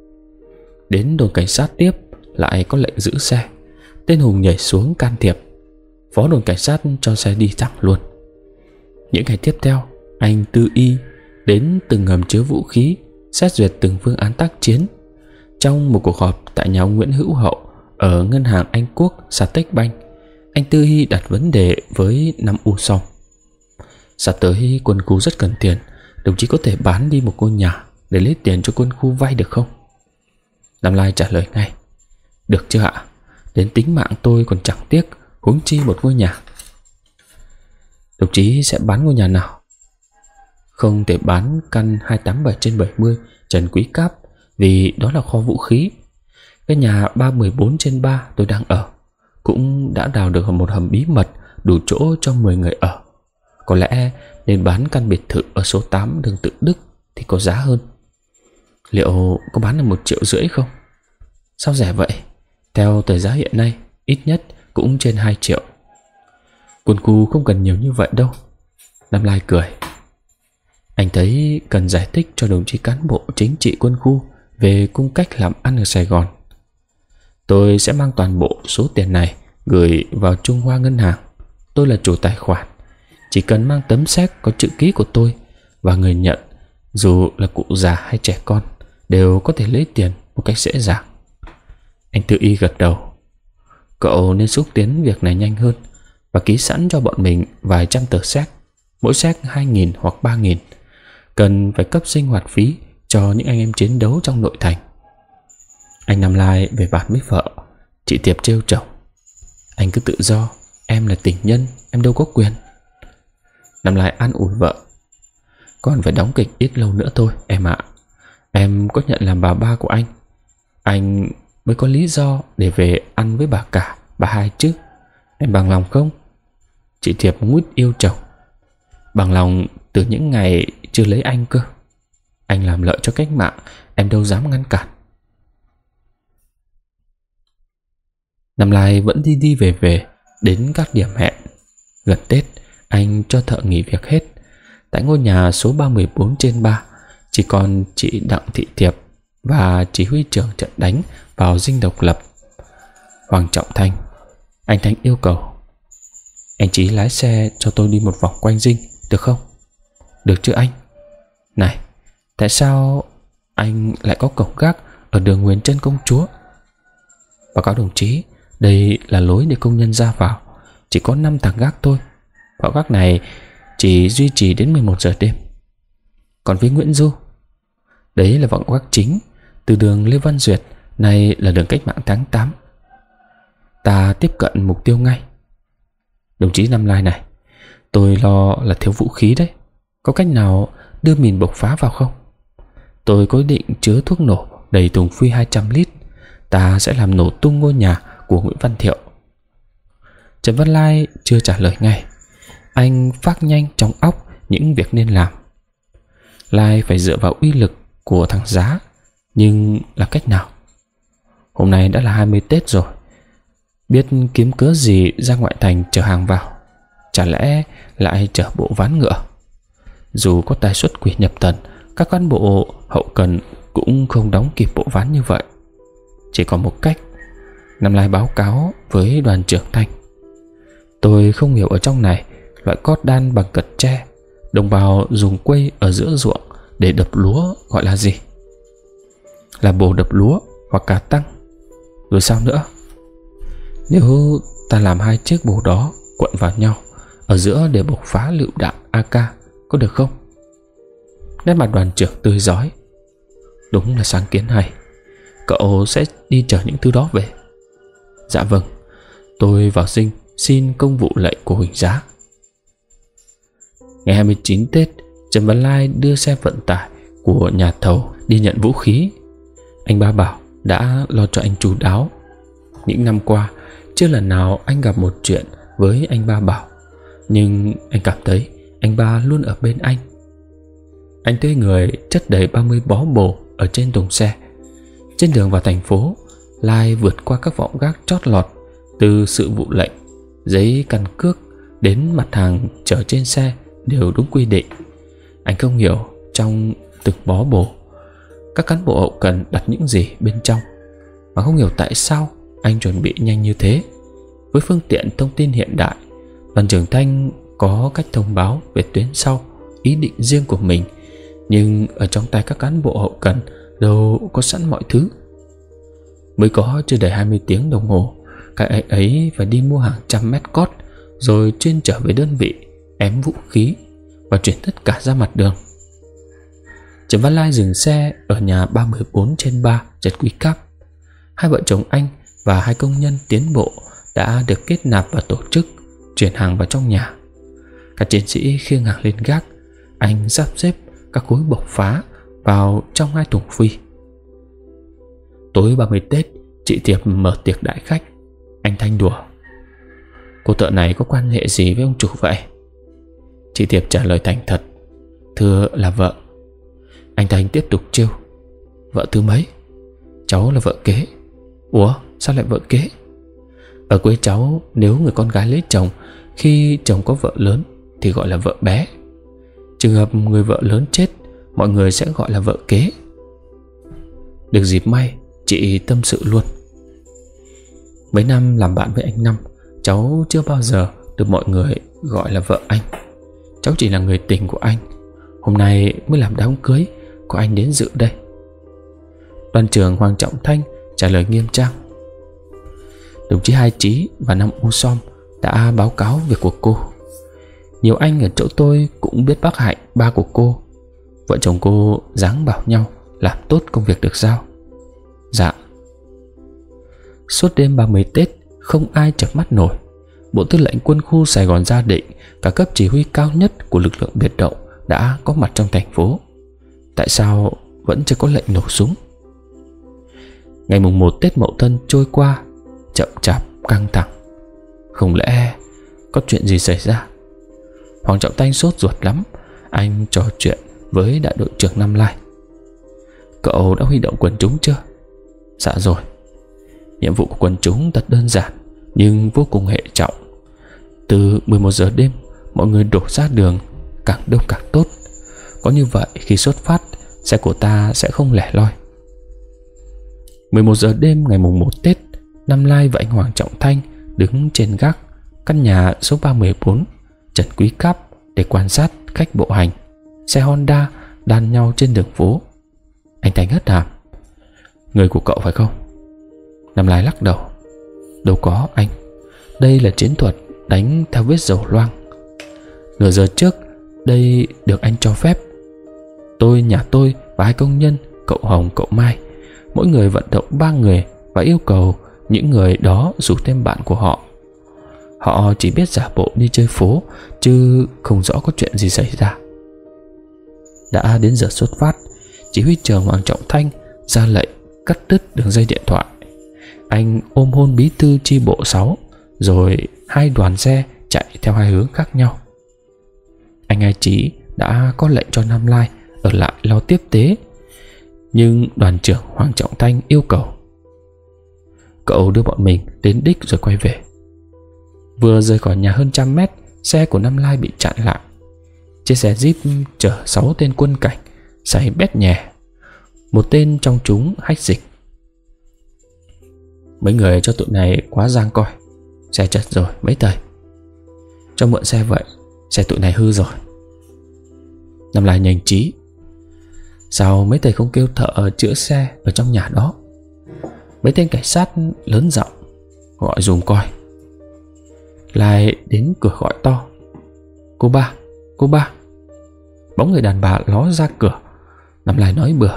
Đến đồn cảnh sát tiếp, lại có lệnh giữ xe. Tên Hùng nhảy xuống can thiệp. Phó đồn cảnh sát cho xe đi thẳng luôn. Những ngày tiếp theo, anh Tư Y đến từng hầm chứa vũ khí, xét duyệt từng phương án tác chiến. Trong một cuộc họp tại nhà ông Nguyễn Hữu Hậu ở ngân hàng Anh Quốc Satech-Bank, anh Tư Y đặt vấn đề với năm U Song: sắp tới quân khu rất cần tiền, đồng chí có thể bán đi một ngôi nhà để lấy tiền cho quân khu vay được không? Nam Lai trả lời ngay: được chứ ạ, đến tính mạng tôi còn chẳng tiếc, huống chi một ngôi nhà. Đồng chí sẽ bán ngôi nhà nào? Không thể bán căn hai tám bảy trên bảy mươi Trần Quý Cáp, vì đó là kho vũ khí. Cái nhà ba một bốn trên ba tôi đang ở cũng đã đào được một hầm bí mật đủ chỗ cho mười người ở. Có lẽ nên bán căn biệt thự ở số tám đường Tự Đức thì có giá hơn. Liệu có bán được một triệu rưỡi không? Sao rẻ vậy? Theo tờ giá hiện nay, ít nhất cũng trên hai triệu. Quân khu không cần nhiều như vậy đâu. Nam Lai cười: anh thấy cần giải thích cho đồng chí cán bộ chính trị quân khu về cung cách làm ăn ở Sài Gòn. Tôi sẽ mang toàn bộ số tiền này gửi vào Trung Hoa Ngân hàng. Tôi là chủ tài khoản, Chỉ cần mang tấm séc có chữ ký của tôi, và người nhận, dù là cụ già hay trẻ con, đều có thể lấy tiền một cách dễ dàng. Anh Tư Y gật đầu. Cậu nên xúc tiến việc này nhanh hơn và ký sẵn cho bọn mình vài trăm tờ séc, mỗi séc hai nghìn hoặc ba nghìn. Cần phải cấp sinh hoạt phí cho những anh em chiến đấu trong nội thành. Anh Năm Lai về bàn với vợ. Chị Tiệp trêu chồng: anh cứ tự do, em là tình nhân, em đâu có quyền. Năm Lai an ủi vợ: còn phải đóng kịch ít lâu nữa thôi em ạ. Em có nhận làm bà ba của anh, anh mới có lý do để về ăn với bà cả, bà hai chứ. Em bằng lòng không? Chị Thiệp nguyết yêu chồng: bằng lòng từ những ngày chưa lấy anh cơ. Anh làm lợi cho cách mạng, em đâu dám ngăn cản. Năm Lai vẫn đi đi về về đến các điểm hẹn. Gần Tết, anh cho thợ nghỉ việc hết. Tại ngôi nhà số ba mươi bốn trên ba, chỉ còn chị Đặng Thị Thiệp và chỉ huy trưởng trận đánh vào dinh độc lập, Hoàng Trọng Thanh. Anh Thanh yêu cầu: anh Chí lái xe cho tôi đi một vòng quanh dinh, được không? Được chứ anh. Này, tại sao anh lại có cổng gác ở đường Nguyễn Trân Công Chúa? Báo cáo đồng chí, đây là lối để công nhân ra vào, chỉ có năm thằng gác thôi. Bảo gác này chỉ duy trì đến mười một giờ đêm. Còn với Nguyễn Du, đấy là vọng gác chính, từ đường Lê Văn Duyệt, này là đường Cách mạng tháng tám. Ta tiếp cận mục tiêu ngay. Đồng chí Năm Lai này, tôi lo là thiếu vũ khí đấy. Có cách nào đưa mìn bộc phá vào không? Tôi có ý định chứa thuốc nổ đầy thùng phi hai trăm lít. Ta sẽ làm nổ tung ngôi nhà của Nguyễn Văn Thiệu. Trần Văn Lai chưa trả lời ngay. Anh phát nhanh trong óc những việc nên làm. Lai phải dựa vào uy lực của thằng Giá. Nhưng là cách nào? Hôm nay đã là hai mươi Tết rồi, biết kiếm cớ gì ra ngoại thành chở hàng vào. Chả lẽ lại chở bộ ván ngựa? Dù có tài xuất quỷ nhập thần, các cán bộ hậu cần cũng không đóng kịp bộ ván như vậy. Chỉ có một cách. Năm Lai báo cáo với đoàn trưởng Thanh: tôi không hiểu ở trong này loại cót đan bằng cật tre đồng bào dùng quây ở giữa ruộng để đập lúa gọi là gì? Là bồ đập lúa hoặc cà tăng. Rồi sao nữa? Nếu ta làm hai chiếc bồ đó quận vào nhau ở giữa để bộc phá lựu đạn a ca, có được không? Nét mặt đoàn trưởng tươi rói. Đúng là sáng kiến hay. Cậu sẽ đi chở những thứ đó về? Dạ vâng. Tôi vào dinh xin công vụ lệnh của Huỳnh Giá. Ngày hai mươi chín Tết, Trần Văn Lai đưa xe vận tải của nhà thầu đi nhận vũ khí. Anh Ba Bảo đã lo cho anh chu đáo. Những năm qua, chưa lần nào anh gặp một chuyện với anh Ba Bảo, nhưng anh cảm thấy anh Ba luôn ở bên anh. Anh tươi người chất đầy ba mươi bó bồ ở trên thùng xe. Trên đường vào thành phố, Lai vượt qua các vọng gác chót lọt, từ sự vụ lệnh, giấy căn cước đến mặt hàng chở trên xe đều đúng quy định. Anh không hiểu trong từng bó bồ các cán bộ hậu cần đặt những gì bên trong, mà không hiểu tại sao anh chuẩn bị nhanh như thế. Với phương tiện thông tin hiện đại, đoàn trưởng Thanh có cách thông báo về tuyến sau ý định riêng của mình, nhưng ở trong tay các cán bộ hậu cần đâu có sẵn mọi thứ. Mới có chưa đầy hai mươi tiếng đồng hồ, các ấy ấy phải đi mua hàng trăm mét cót, rồi chuyên trở về đơn vị, ém vũ khí và chuyển tất cả ra mặt đường. Trần Văn Lai dừng xe ở nhà ba mươi bốn trên ba Trần Quý Cáp. Hai vợ chồng anh và hai công nhân tiến bộ đã được kết nạp và tổ chức chuyển hàng vào trong nhà. Các chiến sĩ khiêng hàng lên gác. Anh sắp xếp các khối bộc phá vào trong hai thùng phi. Tối ba mươi Tết, chị Tiệp mở tiệc đại khách. Anh Thanh đùa: cô thợ này có quan hệ gì với ông chủ vậy? Chị Tiệp trả lời thành thật: thưa là vợ. Anh Thanh tiếp tục trêu: vợ thứ mấy? Cháu là vợ kế. Ủa sao lại vợ kế? Ở quê cháu, nếu người con gái lấy chồng khi chồng có vợ lớn thì gọi là vợ bé. Trường hợp người vợ lớn chết, mọi người sẽ gọi là vợ kế. Được dịp may, chị tâm sự luôn: mấy năm làm bạn với anh Năm, cháu chưa bao giờ được mọi người gọi là vợ anh. cháu chỉ là người tình của anh. Hôm nay mới làm đám cưới, có anh đến dự đây. Đoàn trưởng Hoàng Trọng Thanh trả lời nghiêm trang. Đồng chí Hai Chí và Nam U Som đã báo cáo việc của cô. Nhiều anh ở chỗ tôi cũng biết bác Hạnh, ba của cô. Vợ chồng cô dáng bảo nhau làm tốt công việc được giao. Dạ. Suốt đêm ba mươi Tết, không ai chợp mắt nổi. Bộ Tư lệnh Quân khu Sài Gòn Gia Định, cả cấp chỉ huy cao nhất của lực lượng biệt động đã có mặt trong thành phố. Tại sao vẫn chưa có lệnh nổ súng? Ngày mùng một Tết Mậu Thân trôi qua, chậm chạp căng thẳng. Không lẽ có chuyện gì xảy ra? Hoàng Trọng Thanh sốt ruột lắm. Anh trò chuyện với đại đội trưởng Nam Lai. Cậu đã huy động quần chúng chưa? Dạ rồi. Nhiệm vụ của quần chúng thật đơn giản nhưng vô cùng hệ trọng. Từ mười một giờ đêm, mọi người đổ ra đường, càng đông càng tốt. Có như vậy khi xuất phát, xe của ta sẽ không lẻ loi. mười một giờ đêm ngày mùng một Tết, Nam Lai và anh Hoàng Trọng Thanh đứng trên gác căn nhà số ba mươi bốn Trần Quý Cáp để quan sát khách bộ hành, xe Honda đan nhau trên đường phố. Anh Thanh hất hàm. Người của cậu phải không? Nam Lai lắc đầu. Đâu có anh. Đây là chiến thuật đánh theo vết dầu loang. Nửa giờ trước đây được anh cho phép. Tôi, nhà tôi và hai công nhân, cậu Hồng, cậu Mai, mỗi người vận động ba người và yêu cầu những người đó rủ thêm bạn của họ. Họ chỉ biết giả bộ đi chơi phố chứ không rõ có chuyện gì xảy ra. Đã đến giờ xuất phát, chỉ huy trưởng Hoàng Trọng Thanh ra lệnh cắt đứt đường dây điện thoại. Anh ôm hôn bí thư chi bộ sáu, rồi hai đoàn xe chạy theo hai hướng khác nhau. Anh Hai Chí đã có lệnh cho Nam Lai ở lại lo tiếp tế, nhưng đoàn trưởng Hoàng Trọng Thanh yêu cầu cậu đưa bọn mình đến đích rồi quay về. Vừa rời khỏi nhà hơn trăm mét, xe của Nam Lai bị chặn lại. Chiếc xe Jeep chở sáu tên quân cảnh xảy bét nhè. Một tên trong chúng hách dịch. Mấy người cho tụi này quá giang coi. Xe chật rồi mấy thầy. Cho mượn xe vậy, xe tụi này hư rồi. Nam Lai nhanh trí. Sao mấy thầy không kêu thợ chữa xe ở trong nhà đó? Mấy tên cảnh sát lớn giọng gọi dùm coi. Lai đến cửa gọi to. Cô ba, cô ba. Bóng người đàn bà ló ra cửa. Nam Lai nói bừa.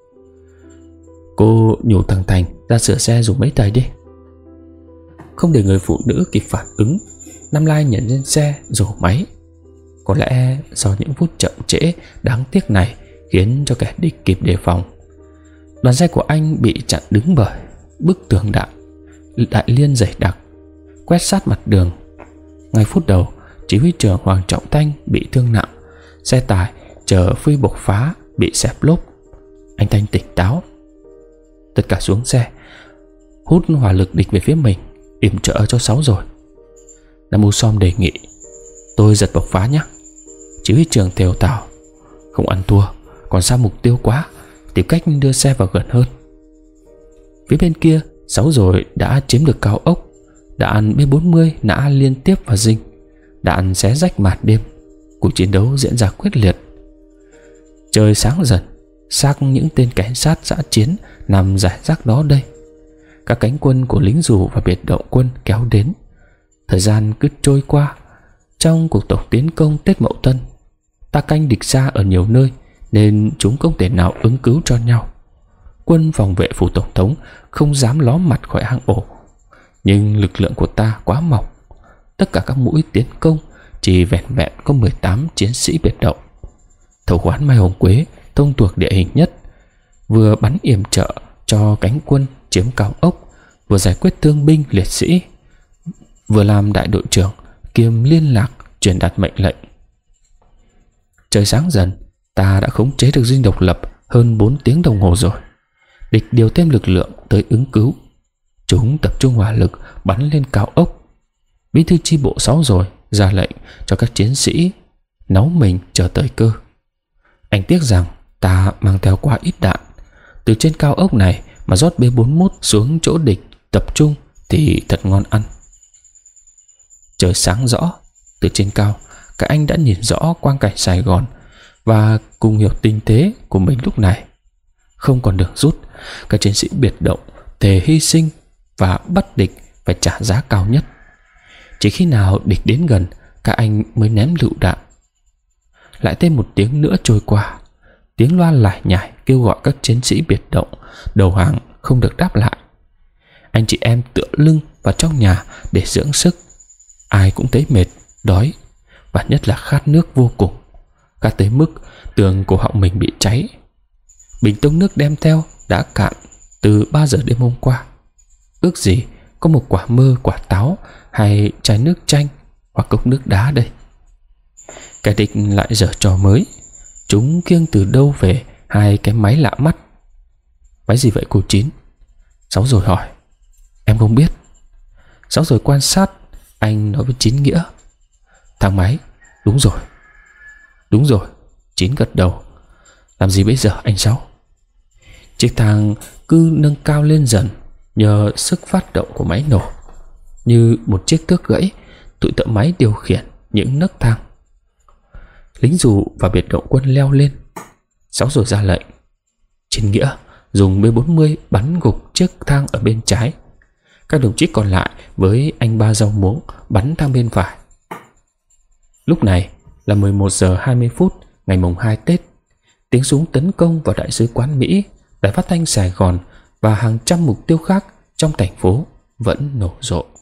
Cô nhủ thằng Thành ra sửa xe dùng mấy thầy đi. Không để người phụ nữ kịp phản ứng, Nam Lai nhảy lên xe rổ máy. Có lẽ do những phút chậm trễ đáng tiếc này khiến cho kẻ địch kịp đề phòng. Đoàn xe của anh bị chặn đứng bởi bức tường đạn đại liên dày đặc quét sát mặt đường. Ngay phút đầu, chỉ huy trưởng Hoàng Trọng Thanh bị thương nặng. Xe tải chở phi bộc phá bị xẹp lốp. Anh Thanh tỉnh táo. Tất cả xuống xe, hút hỏa lực địch về phía mình, yểm trợ cho sáu rồi. Nam U Som đề nghị. Tôi giật bộc phá nhé. Chỉ huy trưởng thều thào. Không ăn thua, còn xa mục tiêu quá, tìm cách đưa xe vào gần hơn. Phía bên kia, sáu rồi đã chiếm được cao ốc. Đạn B bốn mươi nã liên tiếp vào dinh. Đạn xé rách màn đêm. Cuộc chiến đấu diễn ra quyết liệt. Trời sáng dần, xác những tên cảnh sát dã chiến nằm rải rác đó đây. Các cánh quân của lính dù và biệt động quân kéo đến. Thời gian cứ trôi qua. Trong cuộc tổng tiến công Tết Mậu Thân, ta canh địch xa ở nhiều nơi nên chúng không thể nào ứng cứu cho nhau. Quân phòng vệ phủ tổng thống không dám ló mặt khỏi hang ổ. Nhưng lực lượng của ta quá mỏng. Tất cả các mũi tiến công chỉ vẹn vẹn có mười tám chiến sĩ biệt động. Thầu khoán Mai Hồng Quế thông thuộc địa hình nhất, vừa bắn yểm trợ cho cánh quân chiếm cao ốc, vừa giải quyết thương binh liệt sĩ, vừa làm đại đội trưởng kiêm liên lạc truyền đạt mệnh lệnh. Trời sáng dần, ta đã khống chế được dinh độc lập hơn bốn tiếng đồng hồ rồi. Địch điều thêm lực lượng tới ứng cứu. Chúng tập trung hỏa lực bắn lên cao ốc. Bí thư chi bộ sáu rồi ra lệnh cho các chiến sĩ nấu mình chờ thời cơ. Anh tiếc rằng ta mang theo quá ít đạn. Từ trên cao ốc này mà rót B bốn mốt xuống chỗ địch tập trung thì thật ngon ăn. Trời sáng rõ. Từ trên cao, các anh đã nhìn rõ quang cảnh Sài Gòn và cùng hiểu tình thế của mình lúc này. Không còn đường rút, các chiến sĩ biệt động thề hy sinh và bắt địch phải trả giá cao nhất. Chỉ khi nào địch đến gần, các anh mới ném lựu đạn. Lại thêm một tiếng nữa trôi qua, tiếng loa lải nhải kêu gọi các chiến sĩ biệt động đầu hàng không được đáp lại. Anh chị em tựa lưng vào trong nhà để dưỡng sức. Ai cũng thấy mệt, đói và nhất là khát nước vô cùng, khát tới mức tường cổ họng mình bị cháy. Bình tông nước đem theo đã cạn từ ba giờ đêm hôm qua. Ước gì có một quả mơ, quả táo hay chai nước chanh hoặc cốc nước đá đây. Kẻ địch lại giở trò mới. Chúng kiêng từ đâu về hai cái máy lạ mắt. Máy gì vậy cô Chín? Sáu rồi hỏi. Em không biết. Sáu rồi quan sát. Anh nói với Chín Nghĩa. Thang máy. Đúng rồi. Đúng rồi. Chín gật đầu. Làm gì bây giờ anh Sáu? Chiếc thang cứ nâng cao lên dần nhờ sức phát động của máy nổ. Như một chiếc thước gãy, tụi thợ máy điều khiển những nấc thang. Lính dù và biệt động quân leo lên. Sáu rồi ra lệnh. Chín Nghĩa dùng B bốn mươi bắn gục chiếc thang ở bên trái. Các đồng chí còn lại với anh Ba Rau Muống bắn thang bên phải. Lúc này là mười một giờ hai mươi phút ngày mùng hai Tết. Tiếng súng tấn công vào Đại sứ quán Mỹ, Đài Phát thanh Sài Gòn và hàng trăm mục tiêu khác trong thành phố vẫn nổ rộ.